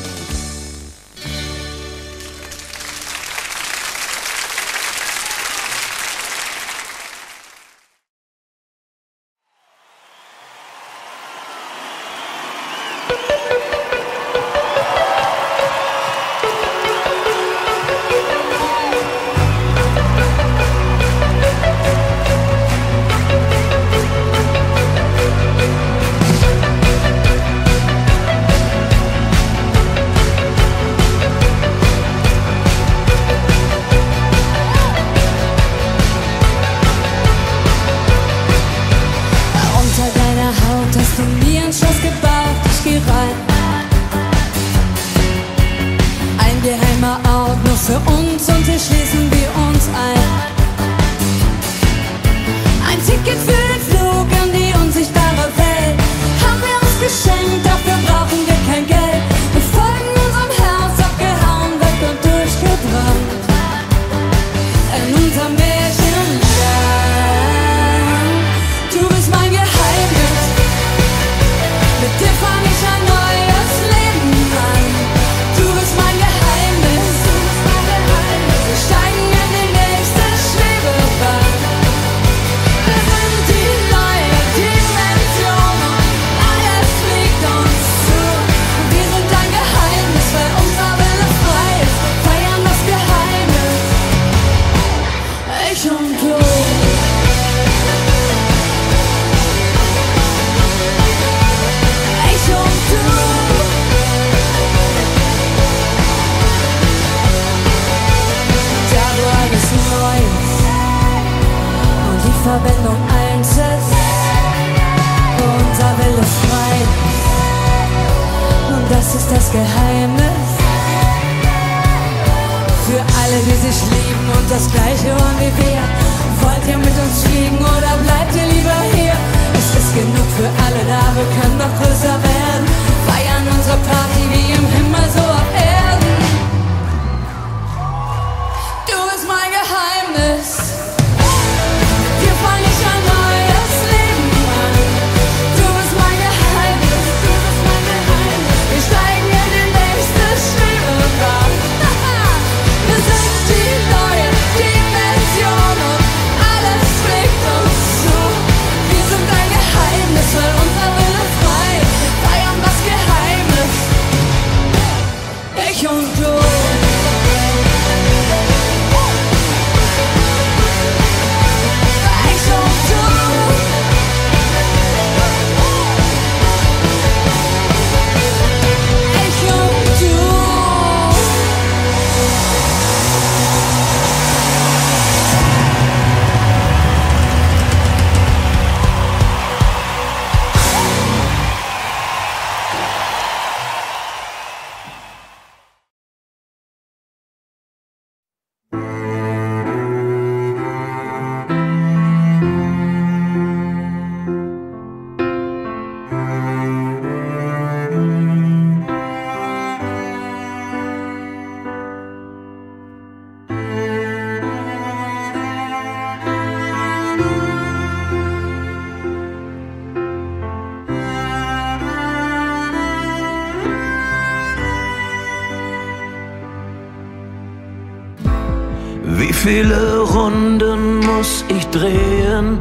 Wie viele Runden muss ich drehen,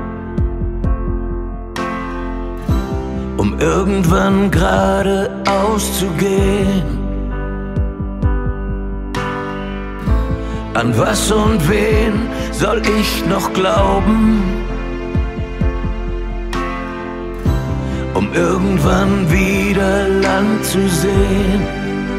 um irgendwann geradeaus zu gehen? An was und wen soll ich noch glauben, um irgendwann wieder Land zu sehen?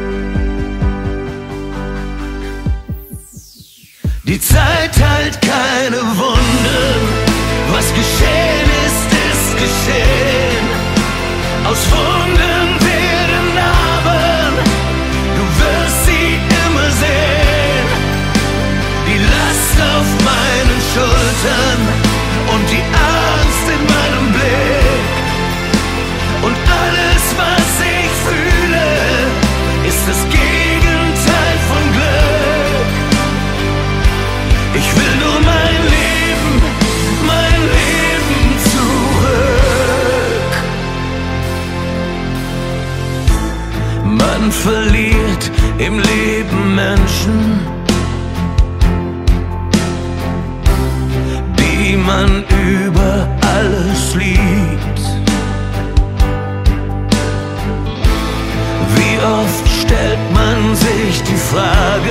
Die Zeit heilt keine Wunden, was geschehen ist, ist geschehen. Aus Aus Wunden werden Narben, du wirst sie immer sehen. Die Last auf meinen Schultern und die Angst in meinem Blick. Und alles, was ich fühle, ist das Gegenteil von Glück. Ich will nur mein Leben zurück. Man verliert im Leben Menschen, die man über alles liebt. Wie oft stellt man sich die Frage,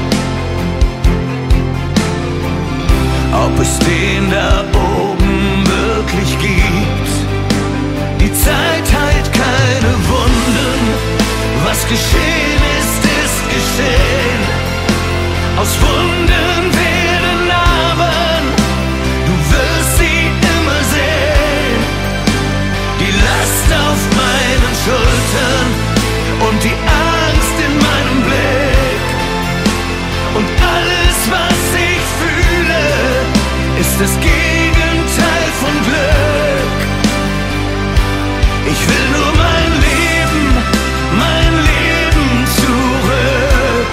ob es den da oben wirklich gibt. Die Zeit heilt keine Wunden, was geschehen ist, ist geschehen. Aus Wunden werden Narben, du wirst sie immer sehen. Die Last auf meinen Schultern und die Angst in meinem Blick. Und alles, was ich fühle, ist das Gegenteil von Glück. Ich will nur mein Leben zurück.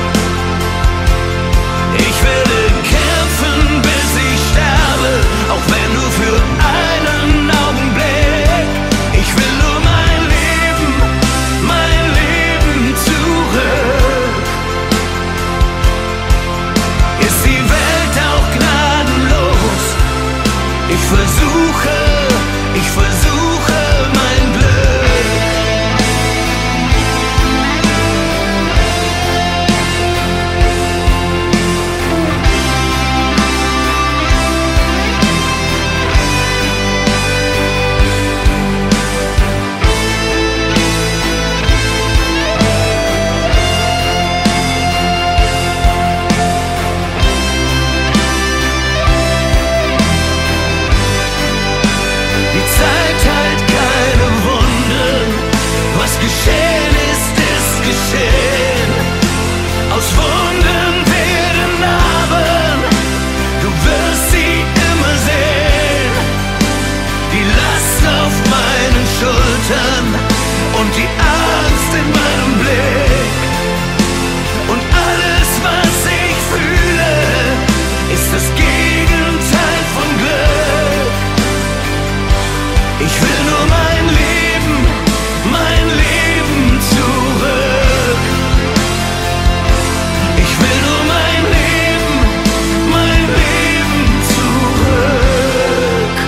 Ich werde kämpfen, bis ich sterbe, auch wenn nur für einen Augenblick. Ich will nur mein Leben zurück. Ist die Welt auch gnadenlos? Ich versuche mein Glück. Die Zeit heilt keine Wunden, was geschehen ist, ist geschehen. Aus Wunden werden Narben, du wirst sie immer sehen. Die Last auf meinen Schultern und die Angst in meinem Blick. Und alles, was ich fühle, ist das Gegenteil von Glück. Ich will nur mein Leben zurück. Ich will nur mein Leben zurück.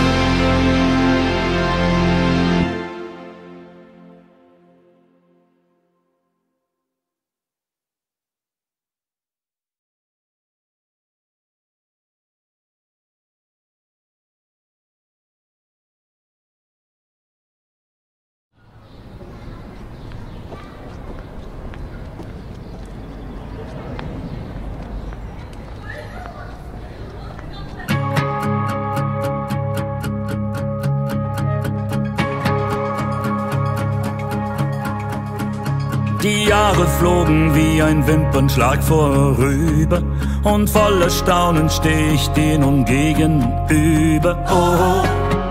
Die Jahre flogen wie ein Wimpernschlag vorüber und voller Staunen steh ich dir nun gegenüber. Oh,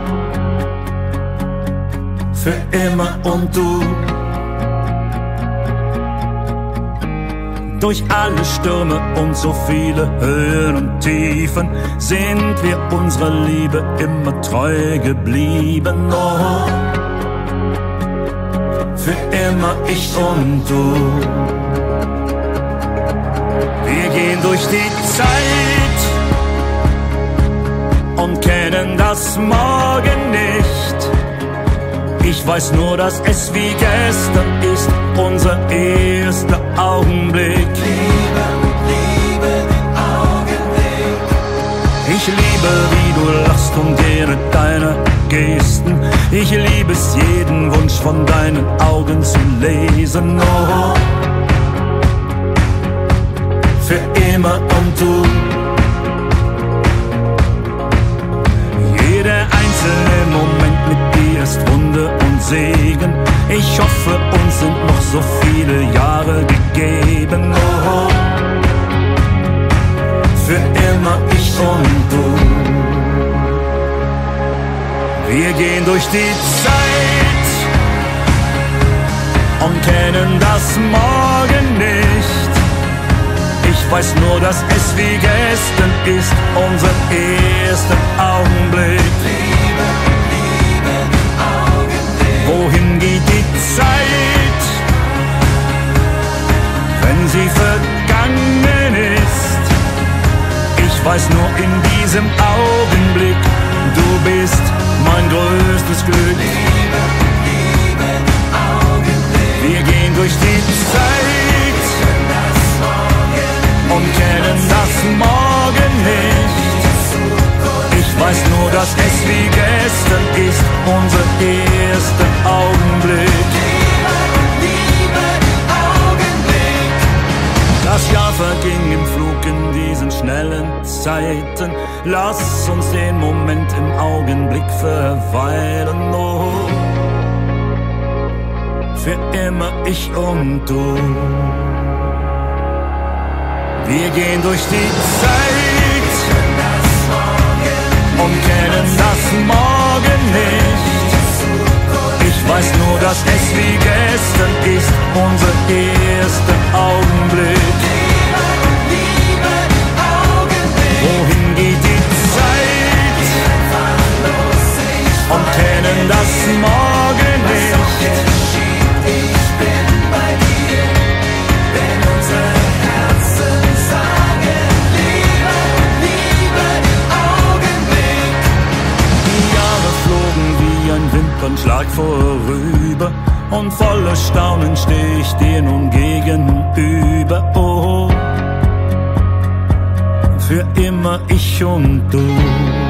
für immer und du. Durch alle Stürme und so viele Höhen und Tiefen sind wir unserer Liebe immer treu geblieben. Oh, für immer ich und du. Wir gehen durch die Zeit und kennen das Morgen nicht. Ich weiß nur, dass es wie gestern ist, unser erster Augenblick. Liebe den Augenblick. Ich liebe, wie du lachst und jede deiner Gesten. Ich liebe es, jeden Wunsch von deinen Augen zu lesen. Oh, für immer und du. Jeder einzelne Moment mit dir ist Wunder und Segen. durch die Zeit und kennen das Morgen nicht. Ich weiß nur, dass es wie gestern ist, unser erster Augenblick. Liebe, Liebe, Augenblick. Wohin geht die Zeit, wenn sie vergangen ist? Ich weiß nur in diesem Augenblick, du bist mein größtes Glück. Liebe, Liebe, Augenblick. Wir gehen durch die Zeit und kennen das Morgen nicht. Ich weiß nur, dass es wie gestern ist, unser erster Augenblick. Liebe, Augenblick. Das Jahr verging im Flug in diesen schnellen Zeiten. Lass uns den Moment im Augenblick verweilen, oh. Für immer ich und du. Wir gehen durch die Zeit und kennen das Morgen nicht. Ich weiß nur, dass es wie gestern ist, unser erster Augenblick. Liebe, Augenblick. Wohin geht die Zeit und kennen das Morgen nicht. Ich bin bei dir, denn unsere Herzen sagen Liebe, Liebe, Augenblick. Die Jahre flogen wie ein Wimpernschlag vorüber und voller Staunen steh ich dir nun gegenüber, oh. Für immer ich und du.